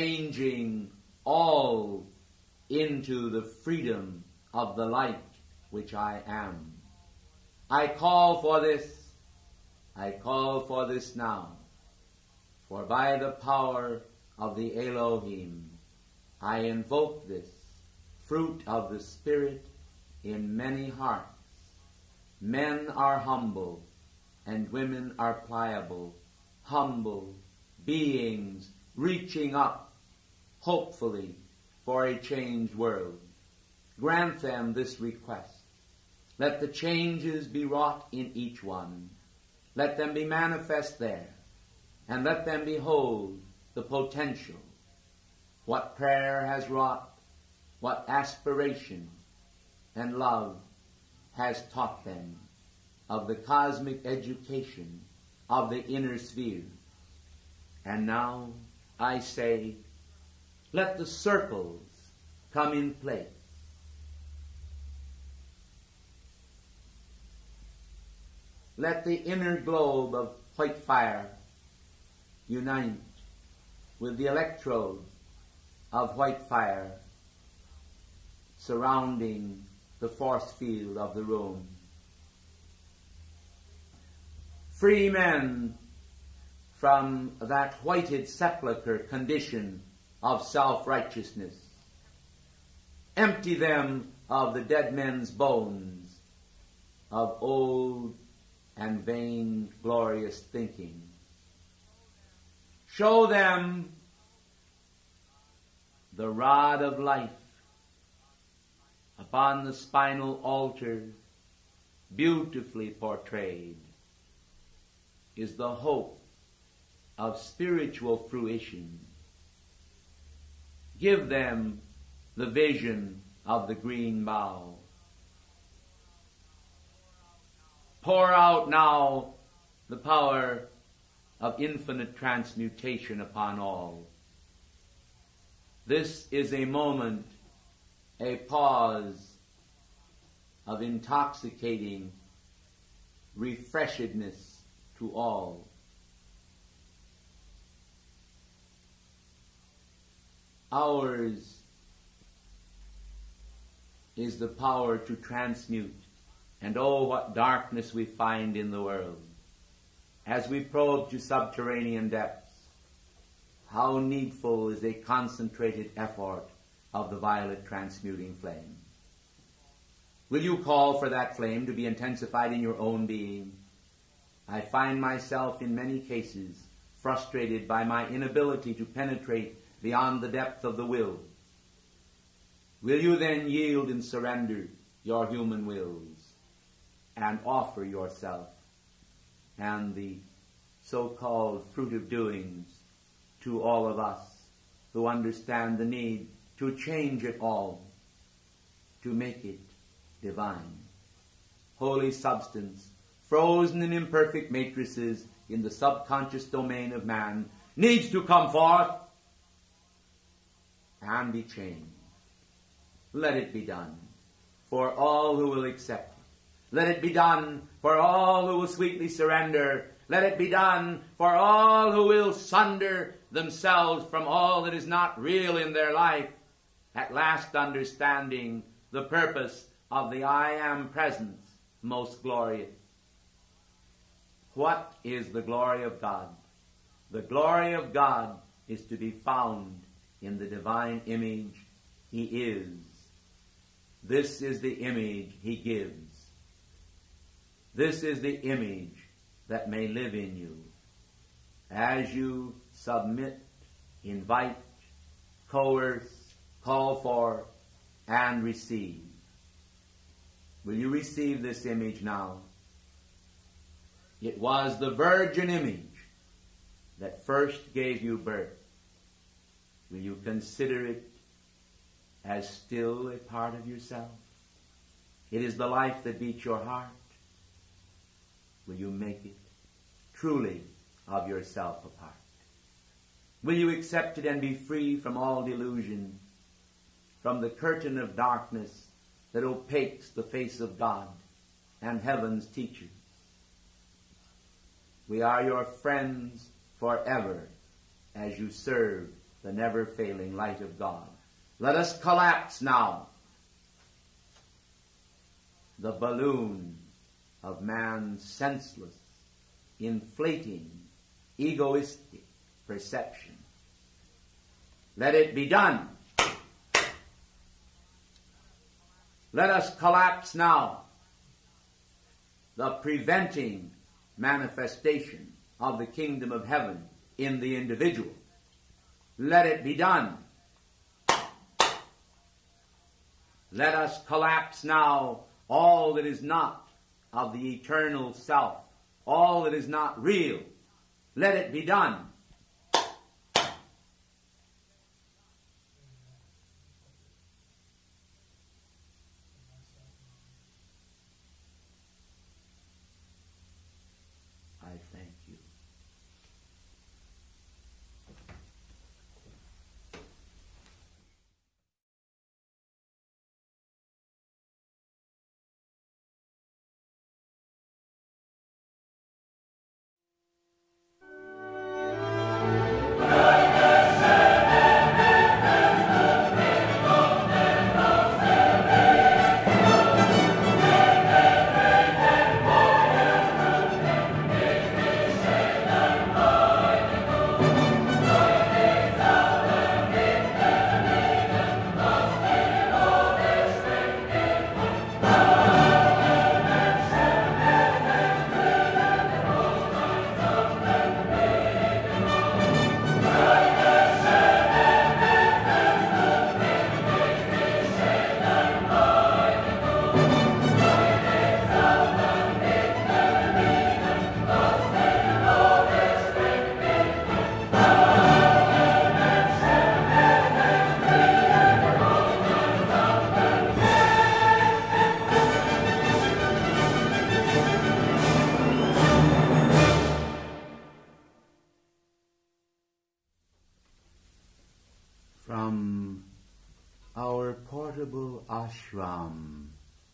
changing all into the freedom of the light which I am. I call for this. I call for this now. For by the power of the Elohim, I invoke this fruit of the Spirit in many hearts. Men are humble, and women are pliable, humble beings reaching up, hopefully, for a changed world. Grant them this request. Let the changes be wrought in each one. Let them be manifest there, and let them behold the potential, what prayer has wrought, what aspiration and love has taught them of the cosmic education of the inner sphere. And now I say, let the circles come in place. Let the inner globe of white fire unite with the electrodes of white fire surrounding the force field of the room. Free men from that whited sepulchre condition of self-righteousness. Empty them of the dead men's bones, of old and vain glorious thinking. Show them the rod of life upon the spinal altar, beautifully portrayed, is the hope of spiritual fruition. Give them the vision of the green bough. Pour out now the power of infinite transmutation upon all. This is a moment, a pause of intoxicating refreshedness to all. Ours is the power to transmute, and oh, what darkness we find in the world. As we probe to subterranean depths, how needful is a concentrated effort of the violet transmuting flame. Will you call for that flame to be intensified in your own being? I find myself in many cases frustrated by my inability to penetrate beyond the depth of the will. Will you then yield and surrender your human wills and offer yourself and the so-called fruit of doings to all of us who understand the need to change it all, to make it divine? Holy substance, frozen in imperfect matrices in the subconscious domain of man, needs to come forth and be changed. Let it be done for all who will accept it. Let it be done for all who will sweetly surrender. Let it be done for all who will sunder themselves from all that is not real in their life, at last understanding the purpose of the I Am presence most glorious. What is the glory of God? The glory of God is to be found in the divine image He is. This is the image He gives. This is the image that may live in you. As you submit, invite, coerce, call for, and receive. Will you receive this image now? It was the virgin image that first gave you birth. Will you consider it as still a part of yourself? It is the life that beats your heart. Will you make it truly of yourself a part? Will you accept it and be free from all delusion, from the curtain of darkness that opaques the face of God and heaven's teachers? We are your friends forever as you serve the never-failing light of God. Let us collapse now. the balloon of man's senseless, inflating, egoistic perception. Let it be done. Let us collapse now the preventing manifestation of the kingdom of heaven in the individual. Let it be done. Let us collapse now all that is not of the eternal self, all that is not real. Let it be done. I thank you. From our portable ashram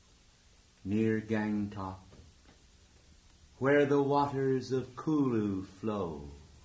near Gangtok, where the waters of Kulu flow,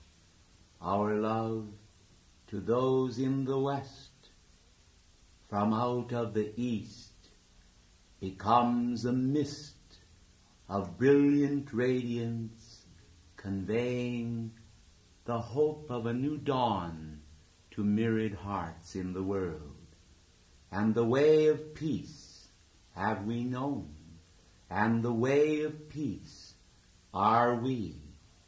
our love to those in the west, from out of the east, becomes a mist of brilliant radiance, conveying the hope of a new dawn to myriad hearts in the world. And the way of peace have we known, and the way of peace are we,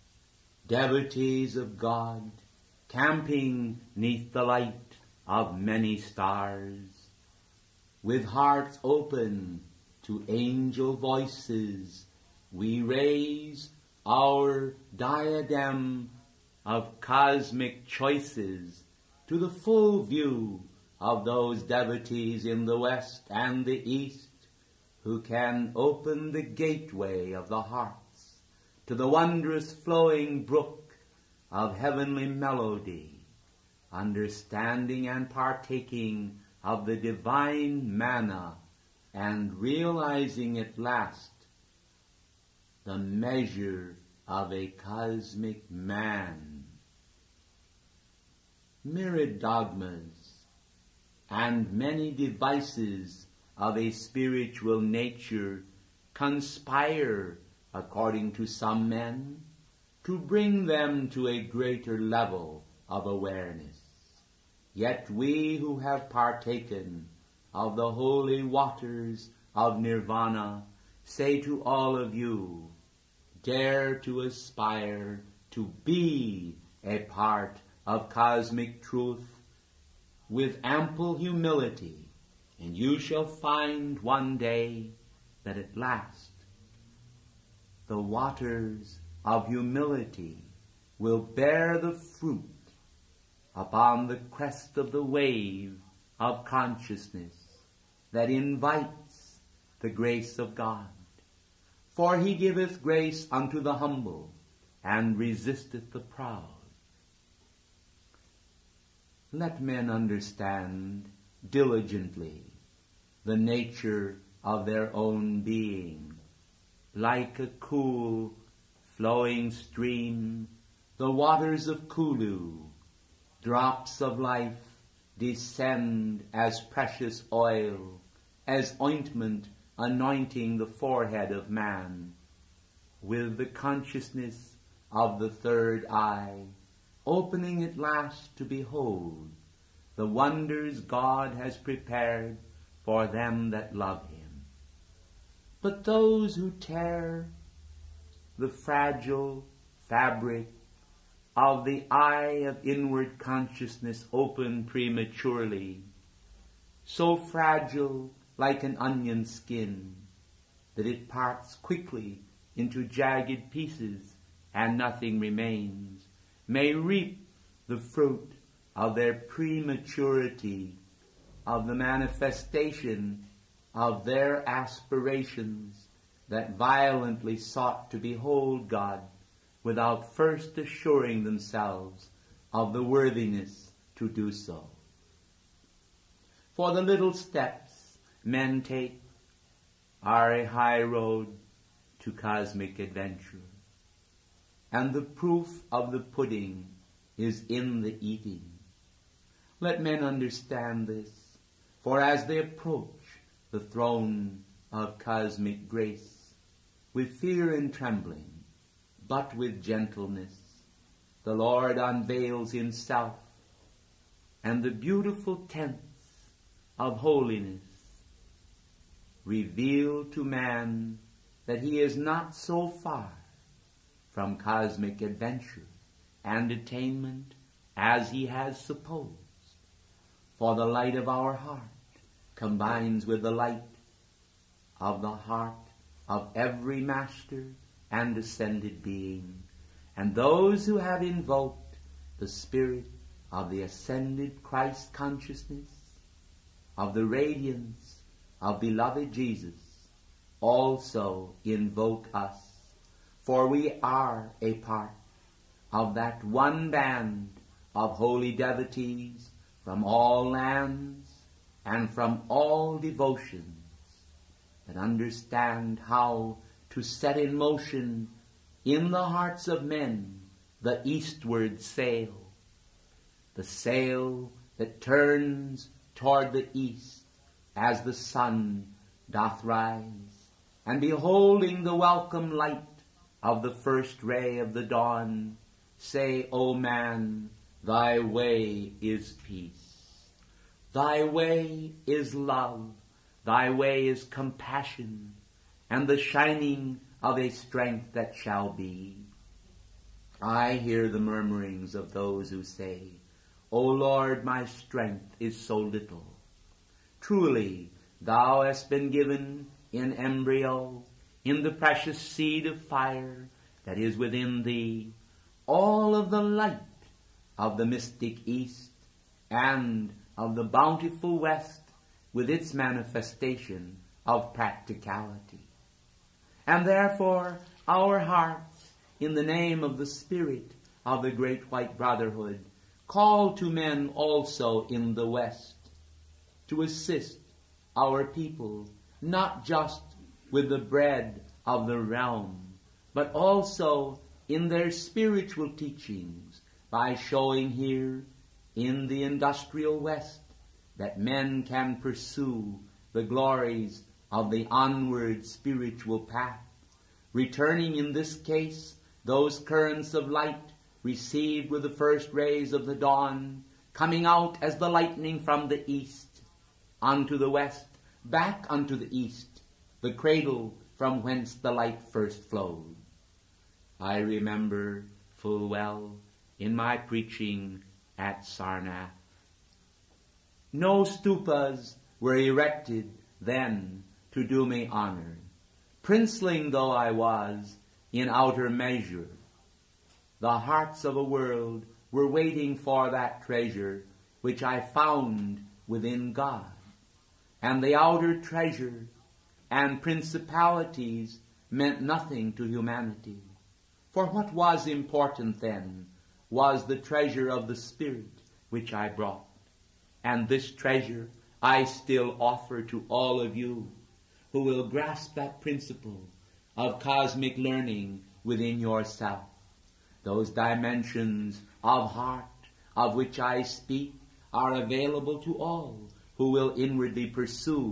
devotees of God, camping neath the light of many stars, with hearts open to angel voices, we raise our diadem of cosmic choices to the full view of those devotees in the west and the east who can open the gateway of the hearts to the wondrous flowing brook of heavenly melody, understanding and partaking of the divine manna and realizing at last the measure of a cosmic man. Myriad dogmas and many devices of a spiritual nature conspire, according to some men, to bring them to a greater level of awareness. Yet we who have partaken of the holy waters of nirvana say to all of you, dare to aspire to be a part of cosmic truth with ample humility, and you shall find one day that at last the waters of humility will bear the fruit upon the crest of the wave of consciousness that invites the grace of God. For he giveth grace unto the humble, and resisteth the proud. Let men understand diligently the nature of their own being. Like a cool, flowing stream, the waters of Kulu, drops of life, descend as precious oil, as ointment anointing the forehead of man with the consciousness of the third eye, opening at last to behold the wonders God has prepared for them that love him. But those who tear the fragile fabric of the eye of inward consciousness open prematurely, so fragile like an onion skin that it parts quickly into jagged pieces and nothing remains, may reap the fruit of their prematurity, of the manifestation of their aspirations that violently sought to behold God without first assuring themselves of the worthiness to do so. For the little steps men take are a high road to cosmic adventure, and the proof of the pudding is in the eating. Let men understand this, for as they approach the throne of cosmic grace, with fear and trembling, but with gentleness, the Lord unveils himself, and the beautiful tents of holiness reveal to man that he is not so far from cosmic adventure and attainment as he has supposed. For the light of our heart combines with the light of the heart of every master and ascended being, and those who have invoked the spirit of the ascended Christ consciousness, of the radiance of beloved Jesus, also invoke us, for we are a part of that one band of holy devotees from all lands and from all devotions that understand how to set in motion in the hearts of men the eastward sail, the sail that turns toward the east as the sun doth rise, and beholding the welcome light of the first ray of the dawn, say, O man, thy way is peace, thy way is love, thy way is compassion, and the shining of a strength that shall be. I hear the murmurings of those who say, O Lord, my strength is so little. Truly, thou hast been given in embryo, in the precious seed of fire that is within thee, all of the light of the mystic East and of the bountiful West with its manifestation of practicality. And therefore our hearts, in the name of the Spirit of the Great White Brotherhood, call to men also in the West to assist our people, not just with the bread of the realm, but also in their spiritual teachings, by showing here in the industrial West that men can pursue the glories of the onward spiritual path, returning in this case those currents of light received with the first rays of the dawn, coming out as the lightning from the east unto the west, back unto the east, the cradle from whence the light first flowed. I remember full well in my preaching at Sarnath, no stupas were erected then to do me honor, princeling though I was in outer measure. The hearts of a world were waiting for that treasure which I found within God. And the outer treasure and principalities meant nothing to humanity. For what was important then was the treasure of the Spirit which I brought. And this treasure I still offer to all of you who will grasp that principle of cosmic learning within yourself. Those dimensions of heart of which I speak are available to all who will inwardly pursue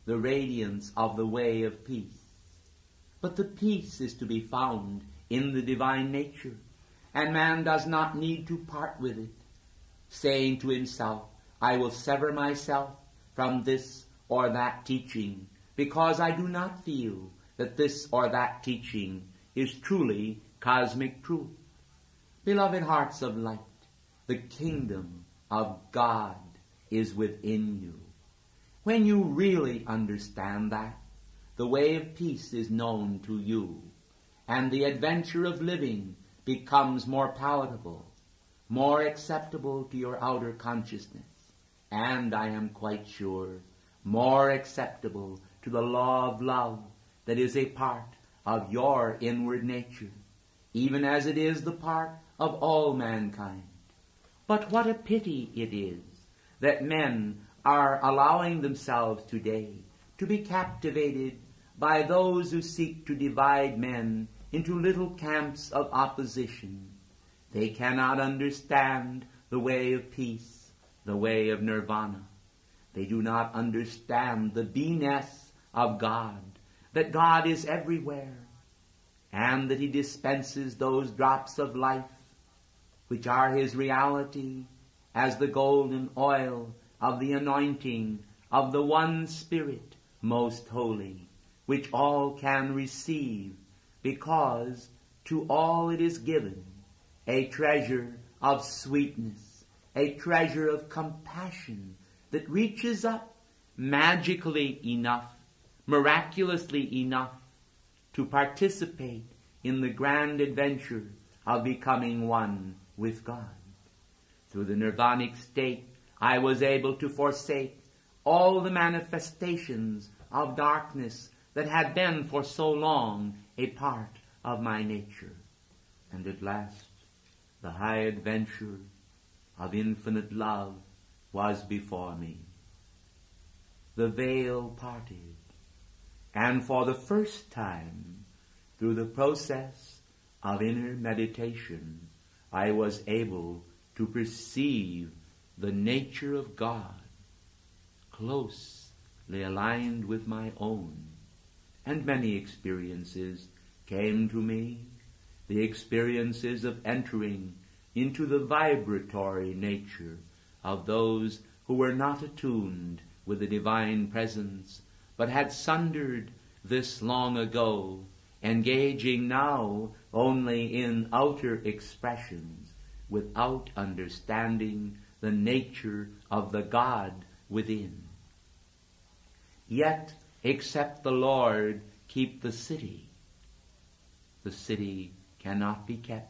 the radiance of the way of peace. But the peace is to be found in the divine nature, and man does not need to part with it, saying to himself, I will sever myself from this or that teaching, because I do not feel that this or that teaching is truly cosmic truth. Beloved hearts of light, the kingdom of God is within you. When you really understand that, the way of peace is known to you, and the adventure of living becomes more palatable, more acceptable to your outer consciousness, and I am quite sure, more acceptable to the law of love that is a part of your inward nature, even as it is the part of all mankind. But what a pity it is that men are allowing themselves today to be captivated by those who seek to divide men into little camps of opposition. They cannot understand the way of peace, the way of nirvana. They do not understand the beingness of God, that God is everywhere, and that he dispenses those drops of life, which are his reality, as the golden oil of the anointing of the one Spirit most holy, which all can receive, because to all it is given a treasure of sweetness, a treasure of compassion that reaches up magically enough, miraculously enough, to participate in the grand adventure of becoming one with God. Through the nirvanic state, I was able to forsake all the manifestations of darkness that had been for so long a part of my nature. And at last, the high adventure of infinite love was before me. The veil parted, and for the first time, through the process of inner meditation, I was able to perceive the nature of God closely aligned with my own. And many experiences came to me, the experiences of entering into the vibratory nature of those who were not attuned with the divine presence, but had sundered this long ago, engaging now only in outer expressions, without understanding the nature of the God within. Yet, except the Lord keep the city, the city cannot be kept.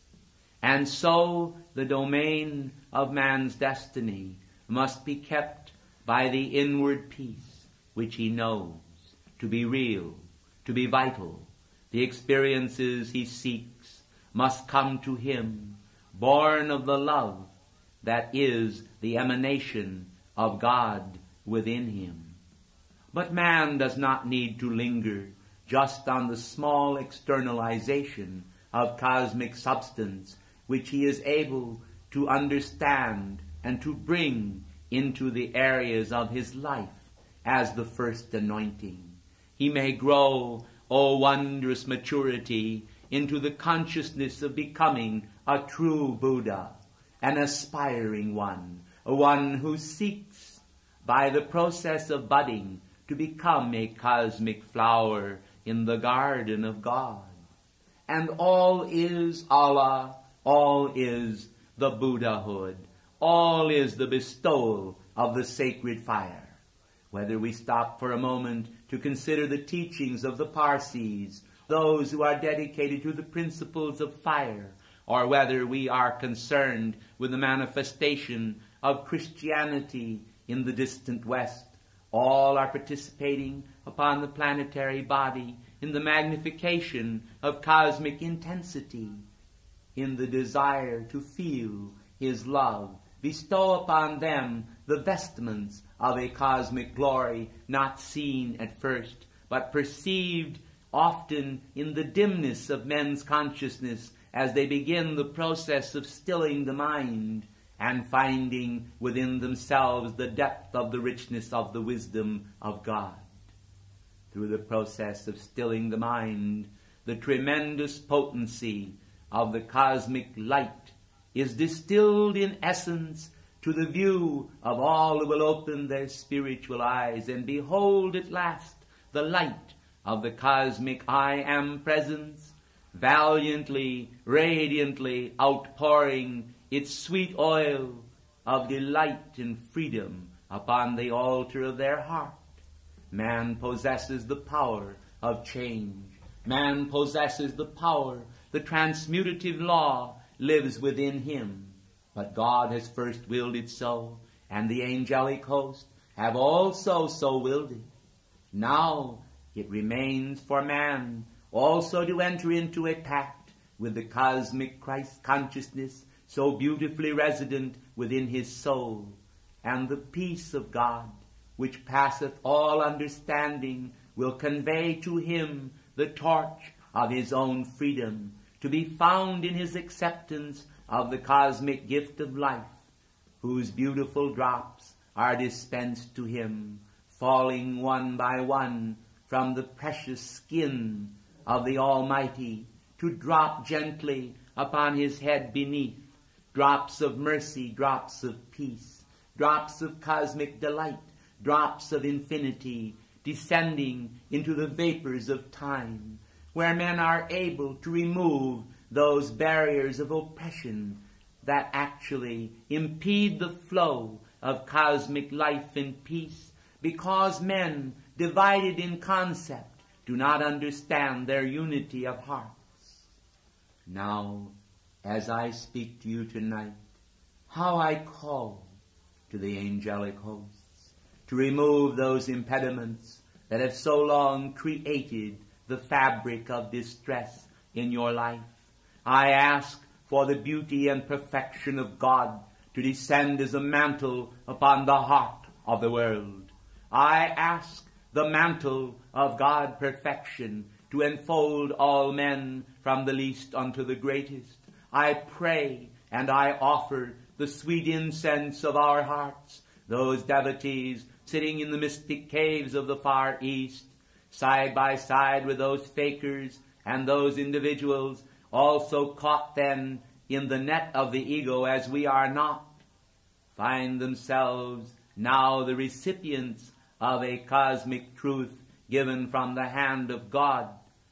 And so the domain of man's destiny must be kept by the inward peace which he knows to be real, to be vital. The experiences he seeks must come to him, born of the love that is the emanation of God within him. But man does not need to linger just on the small externalization of cosmic substance which he is able to understand and to bring into the areas of his life as the first anointing. He may grow, O wondrous maturity, into the consciousness of becoming a true Buddha, an aspiring one, a one who seeks, by the process of budding, to become a cosmic flower in the garden of God. And all is Allah, all is the Buddhahood, all is the bestowal of the sacred fire. Whether we stop for a moment to consider the teachings of the Parsis, those who are dedicated to the principles of fire, or whether we are concerned with the manifestation of Christianity in the distant West, all are participating upon the planetary body in the magnification of cosmic intensity, in the desire to feel his love, bestow upon them the vestments of a cosmic glory not seen at first, but perceived often in the dimness of men's consciousness as they begin the process of stilling the mind and finding within themselves the depth of the richness of the wisdom of God. through the process of stilling the mind, the tremendous potency of the cosmic light is distilled in essence to the view of all who will open their spiritual eyes and behold at last the light of the cosmic I Am presence, valiantly, radiantly outpouring its sweet oil of delight and freedom upon the altar of their heart. Man possesses the power of change. Man possesses the power. The transmutative law lives within him. But God has first willed it so, and the angelic host have also so willed it. Now it remains for man also to enter into a pact with the cosmic Christ consciousness so beautifully resident within his soul, and the peace of God, which passeth all understanding, will convey to him the torch of his own freedom, to be found in his acceptance of the cosmic gift of life, whose beautiful drops are dispensed to him, falling one by one from the precious skin of the Almighty, to drop gently upon his head beneath, drops of mercy, drops of peace, drops of cosmic delight, drops of infinity, descending into the vapors of time, where men are able to remove those barriers of oppression that actually impede the flow of cosmic life and peace, because men, divided in concept, do not understand their unity of hearts. Now, as I speak to you tonight, how I call to the angelic hosts to remove those impediments that have so long created the fabric of distress in your life. I ask for the beauty and perfection of God to descend as a mantle upon the heart of the world. I ask the mantle of God perfection to enfold all men from the least unto the greatest. I pray and I offer the sweet incense of our hearts, those devotees sitting in the mystic caves of the Far East, side by side with those fakers and those individuals also caught then in the net of the ego as we are not, find themselves now the recipients of a cosmic truth given from the hand of God,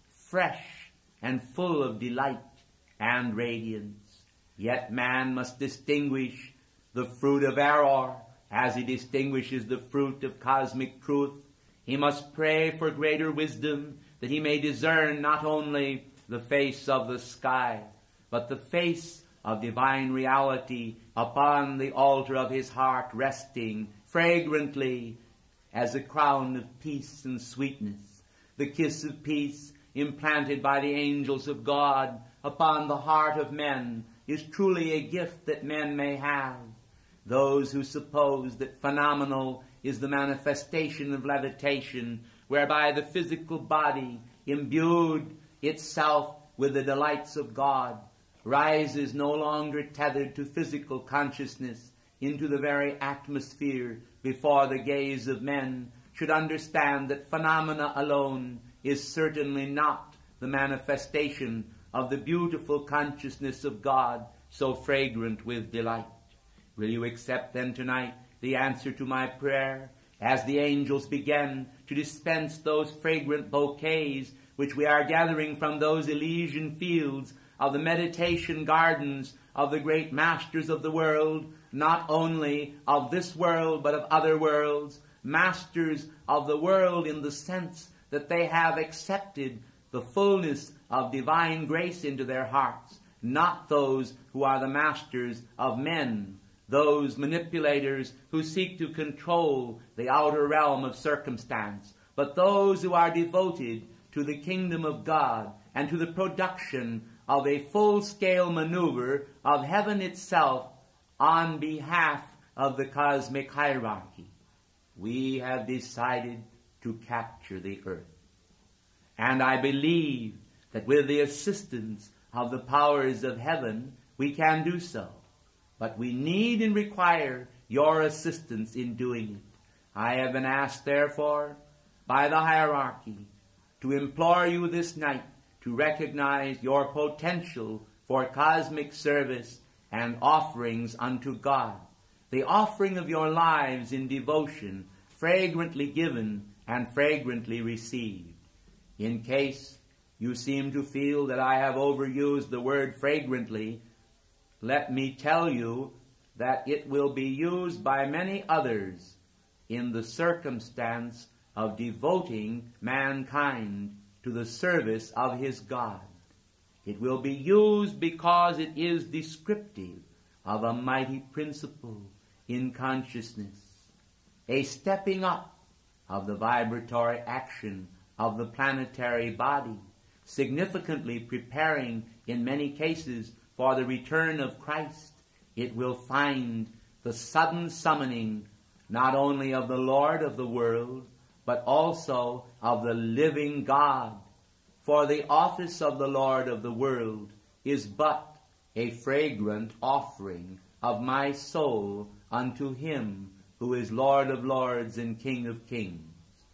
fresh and full of delight and radiance. Yet man must distinguish the fruit of error as he distinguishes the fruit of cosmic truth. He must pray for greater wisdom that he may discern not only the face of the sky, but the face of divine reality upon the altar of his heart, resting fragrantly as a crown of peace and sweetness. The kiss of peace implanted by the angels of God upon the heart of men is truly a gift that men may have. Those who suppose that phenomenal is the manifestation of levitation, whereby the physical body, imbued itself with the delights of God, rises no longer tethered to physical consciousness into the very atmosphere before the gaze of men, should understand that phenomena alone is certainly not the manifestation of the beautiful consciousness of God, so fragrant with delight. Will you accept then tonight the answer to my prayer, as the angels begin to dispense those fragrant bouquets which we are gathering from those Elysian fields of the meditation gardens of the great masters of the world, not only of this world but of other worlds, masters of the world in the sense that they have accepted the fullness of divine grace into their hearts, not those who are the masters of men, those manipulators who seek to control the outer realm of circumstance, but those who are devoted to the kingdom of God and to the production of a full-scale maneuver of heaven itself on behalf of the cosmic hierarchy. We have decided to capture the earth. And I believe that with the assistance of the powers of heaven, we can do so. But we need and require your assistance in doing it. I have been asked, therefore, by the hierarchy, to implore you this night to recognize your potential for cosmic service and offerings unto God, the offering of your lives in devotion, fragrantly given and fragrantly received. In case you seem to feel that I have overused the word fragrantly, let me tell you that it will be used by many others in the circumstance of devoting mankind to the service of his God. It will be used because it is descriptive of a mighty principle in consciousness, a stepping up of the vibratory action of the planetary body, significantly preparing in many cases for the return of Christ. It will find the sudden summoning not only of the Lord of the world, but also of the living God. For the office of the Lord of the world is but a fragrant offering of my soul unto him who is Lord of lords and King of kings.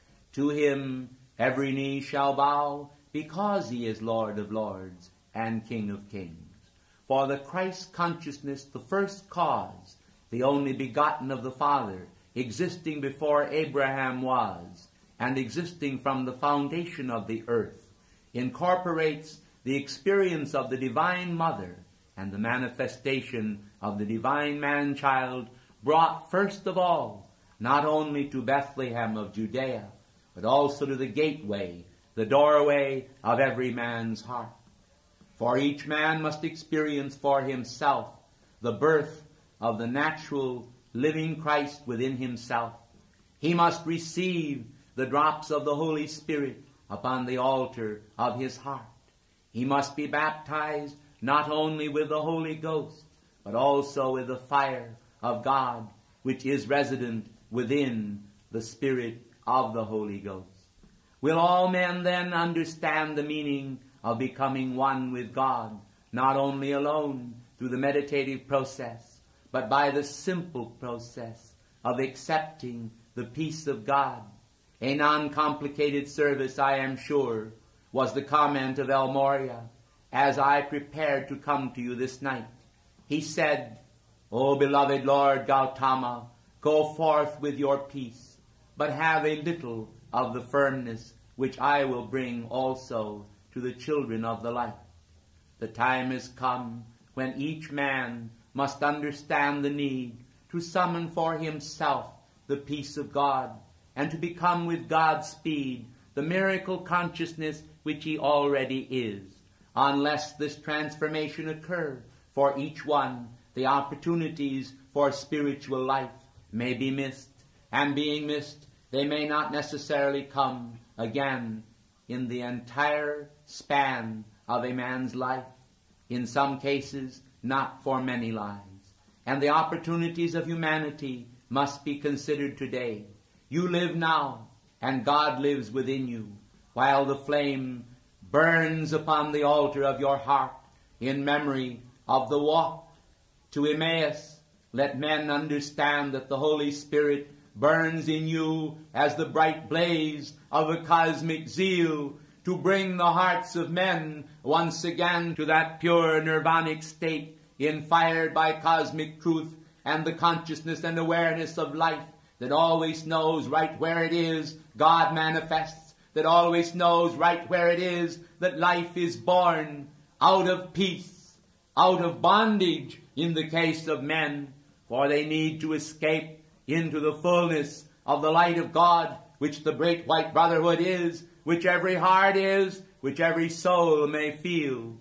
To him every knee shall bow, because he is Lord of lords and King of kings. For the Christ consciousness, the first cause, the only begotten of the Father, existing before Abraham was, and existing from the foundation of the earth, incorporates the experience of the Divine Mother and the manifestation of the Divine Man-Child, brought first of all, not only to Bethlehem of Judea, but also to the gateway, the doorway of every man's heart. For each man must experience for himself the birth of the natural living Christ within himself. He must receive the drops of the Holy Spirit upon the altar of his heart. He must be baptized not only with the Holy Ghost, but also with the fire of God, which is resident within the Spirit of the Holy Ghost. Will all men then understand the meaning of becoming one with God, not only alone through the meditative process, but by the simple process of accepting the peace of God? A non-complicated service, I am sure, was the comment of El Morya as I prepared to come to you this night. He said, O beloved Lord Gautama, go forth with your peace, but have a little of the firmness which I will bring also to the children of the light. The time is come when each man must understand the need to summon for himself the peace of God, and to become with God's speed the miracle consciousness which he already is. Unless this transformation occur for each one, the opportunities for spiritual life may be missed, and being missed, they may not necessarily come again in the entire span of a man's life. In some cases, not for many lives. And the opportunities of humanity must be considered today. You live now, and God lives within you, while the flame burns upon the altar of your heart in memory of the walk to Emmaus. Let men understand that the Holy Spirit burns in you as the bright blaze of a cosmic zeal to bring the hearts of men once again to that pure nirvanic state, inspired by cosmic truth and the consciousness and awareness of life that always knows right where it is God manifests, that always knows right where it is that life is born out of peace, out of bondage in the case of men, for they need to escape into the fullness of the light of God, which the great white brotherhood is, which every heart is, which every soul may feel.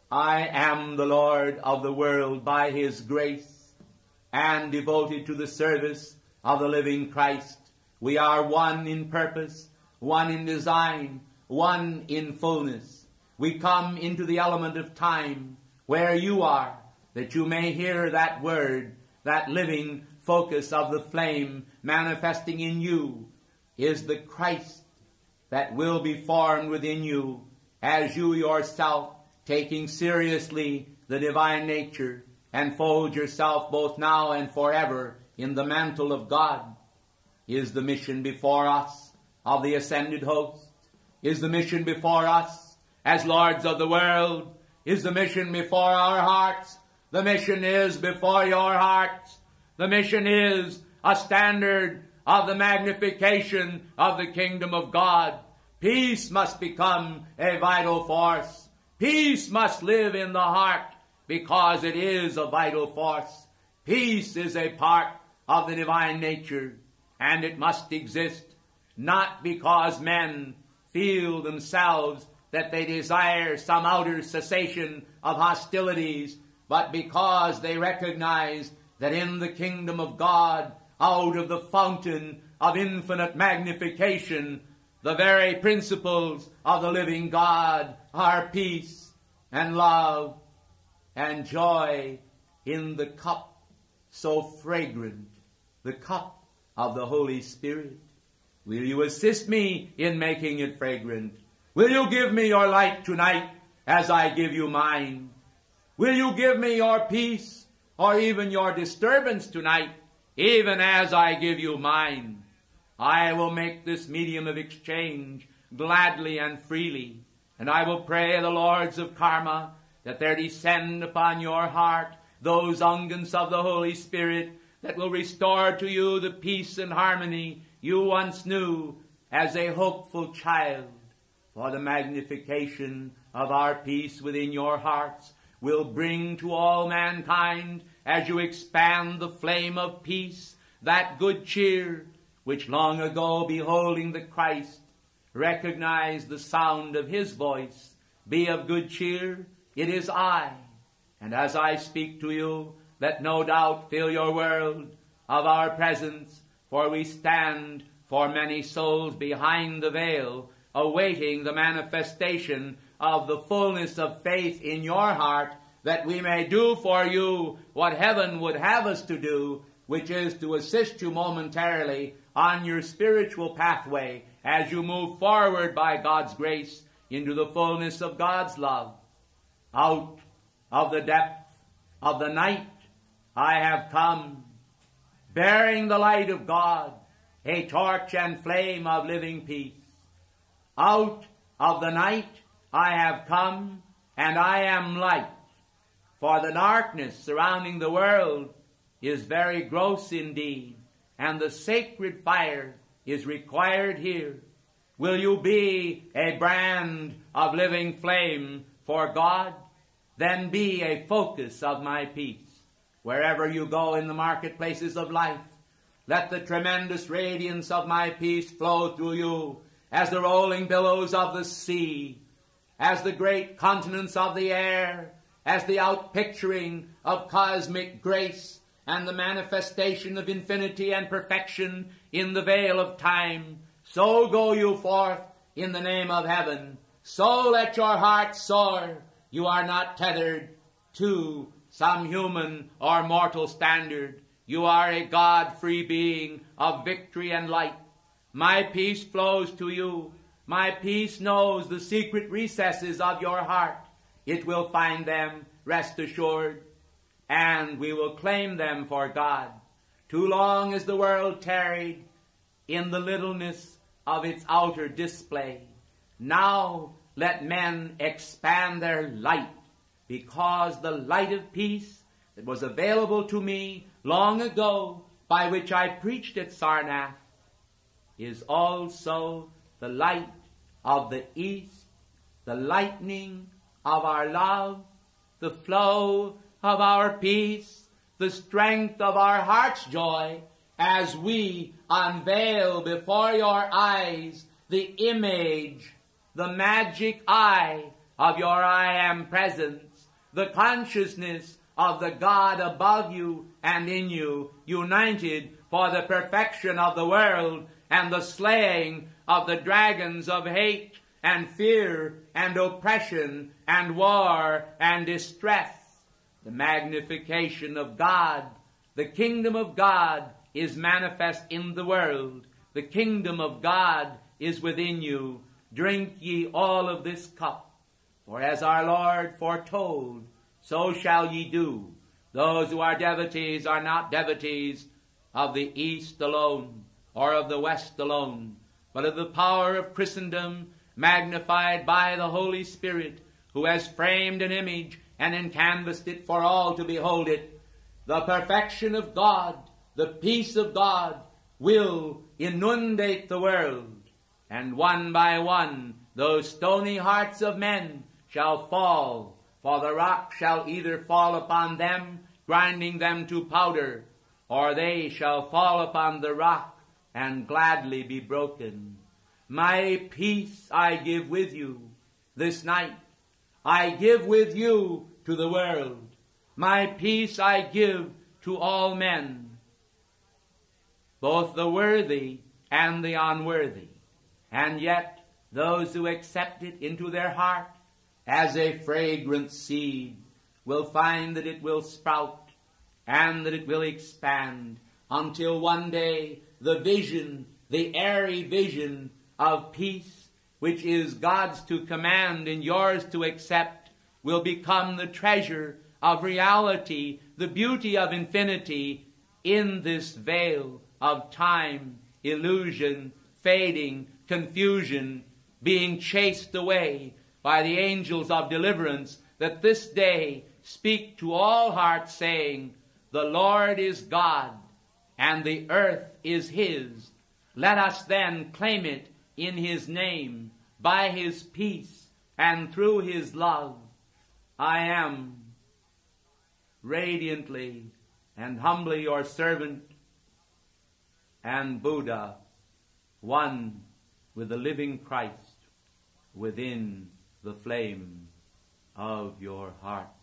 I am the Lord of the world by his grace, and devoted to the service of the living Christ. We are one in purpose, one in design, one in fullness. We come into the element of time where you are, that you may hear that word, that living focus of the flame manifesting in you is the Christ that will be formed within you as you yourself, taking seriously the divine nature, enfold yourself both now and forever in the mantle of God. Is the mission before us of the ascended host? Is the mission before us as lords of the world? Is the mission before our hearts? The mission is before your hearts. The mission is a standard of the magnification of the kingdom of God. Peace must become a vital force. Peace must live in the heart because it is a vital force. Peace is a part of the divine nature, and it must exist not because men feel themselves that they desire some outer cessation of hostilities, but because they recognize that in the kingdom of God, out of the fountain of infinite magnification, the very principles of the living God are peace and love and joy in the cup so fragrant, the cup of the Holy Spirit. Will you assist me in making it fragrant? Will you give me your light tonight as I give you mine? Will you give me your peace or even your disturbance tonight, even as I give you mine? I will make this medium of exchange gladly and freely, and I will pray the Lords of Karma that there descend upon your heart those unguents of the Holy Spirit that will restore to you the peace and harmony you once knew as a hopeful child. For the magnification of our peace within your hearts will bring to all mankind, as you expand the flame of peace, that good cheer which long ago, beholding the Christ, recognized the sound of his voice. Be of good cheer, it is I. And as I speak to you, let no doubt fill your world of our presence, for we stand for many souls behind the veil, awaiting the manifestation of the fullness of faith in your heart, that we may do for you what heaven would have us to do, which is to assist you momentarily on your spiritual pathway as you move forward by God's grace into the fullness of God's love. Out of the depth of the night I have come, bearing the light of God, a torch and flame of living peace. Out of the night I have come, and I am light. For the darkness surrounding the world is very gross indeed, and the sacred fire is required here. Will you be a brand of living flame for God? Then be a focus of my peace. Wherever you go in the marketplaces of life, let the tremendous radiance of my peace flow through you as the rolling billows of the sea, as the great continents of the air, as the outpicturing of cosmic grace and the manifestation of infinity and perfection in the veil of time. So go you forth in the name of heaven. So let your heart soar. You are not tethered to some human or mortal standard. You are a God-free being of victory and light. My peace flows to you. My peace knows the secret recesses of your heart. It will find them, rest assured, and we will claim them for God. Too long has the world tarried in the littleness of its outer display. Now let men expand their light, because the light of peace that was available to me long ago, by which I preached at Sarnath, is also the light of the east, the lightning of our love, the flow of our peace, the strength of our heart's joy, as we unveil before your eyes the image, the magic eye of your I am presence, the consciousness of the God above you and in you, united for the perfection of the world and the slaying of the dragons of hate and fear and oppression and war and distress. The magnification of God, the kingdom of God, is manifest in the world. The kingdom of God is within you. Drink ye all of this cup, for as our Lord foretold, so shall ye do. Those who are devotees are not devotees of the east alone, or of the west alone, but of the power of Christendom, magnified by the Holy Spirit, who has framed an image and encanvassed it for all to behold it. The perfection of God, the peace of God, will inundate the world, and one by one those stony hearts of men shall fall, for the rock shall either fall upon them, grinding them to powder, or they shall fall upon the rock and gladly be broken. My peace I give with you this night. I give with you to the world. My peace I give to all men, both the worthy and the unworthy, and yet those who accept it into their heart as a fragrant seed will find that it will sprout and that it will expand until one day the vision, the airy vision of peace, which is God's to command and yours to accept, will become the treasure of reality, the beauty of infinity in this veil of time, illusion, fading, confusion, being chased away by the angels of deliverance, that this day speak to all hearts, saying, the Lord is God, and the earth is His. Let us then claim it in His name, by His peace, and through His love. I am radiantly and humbly your servant and Buddha, one with the living Christ within the flame of your heart.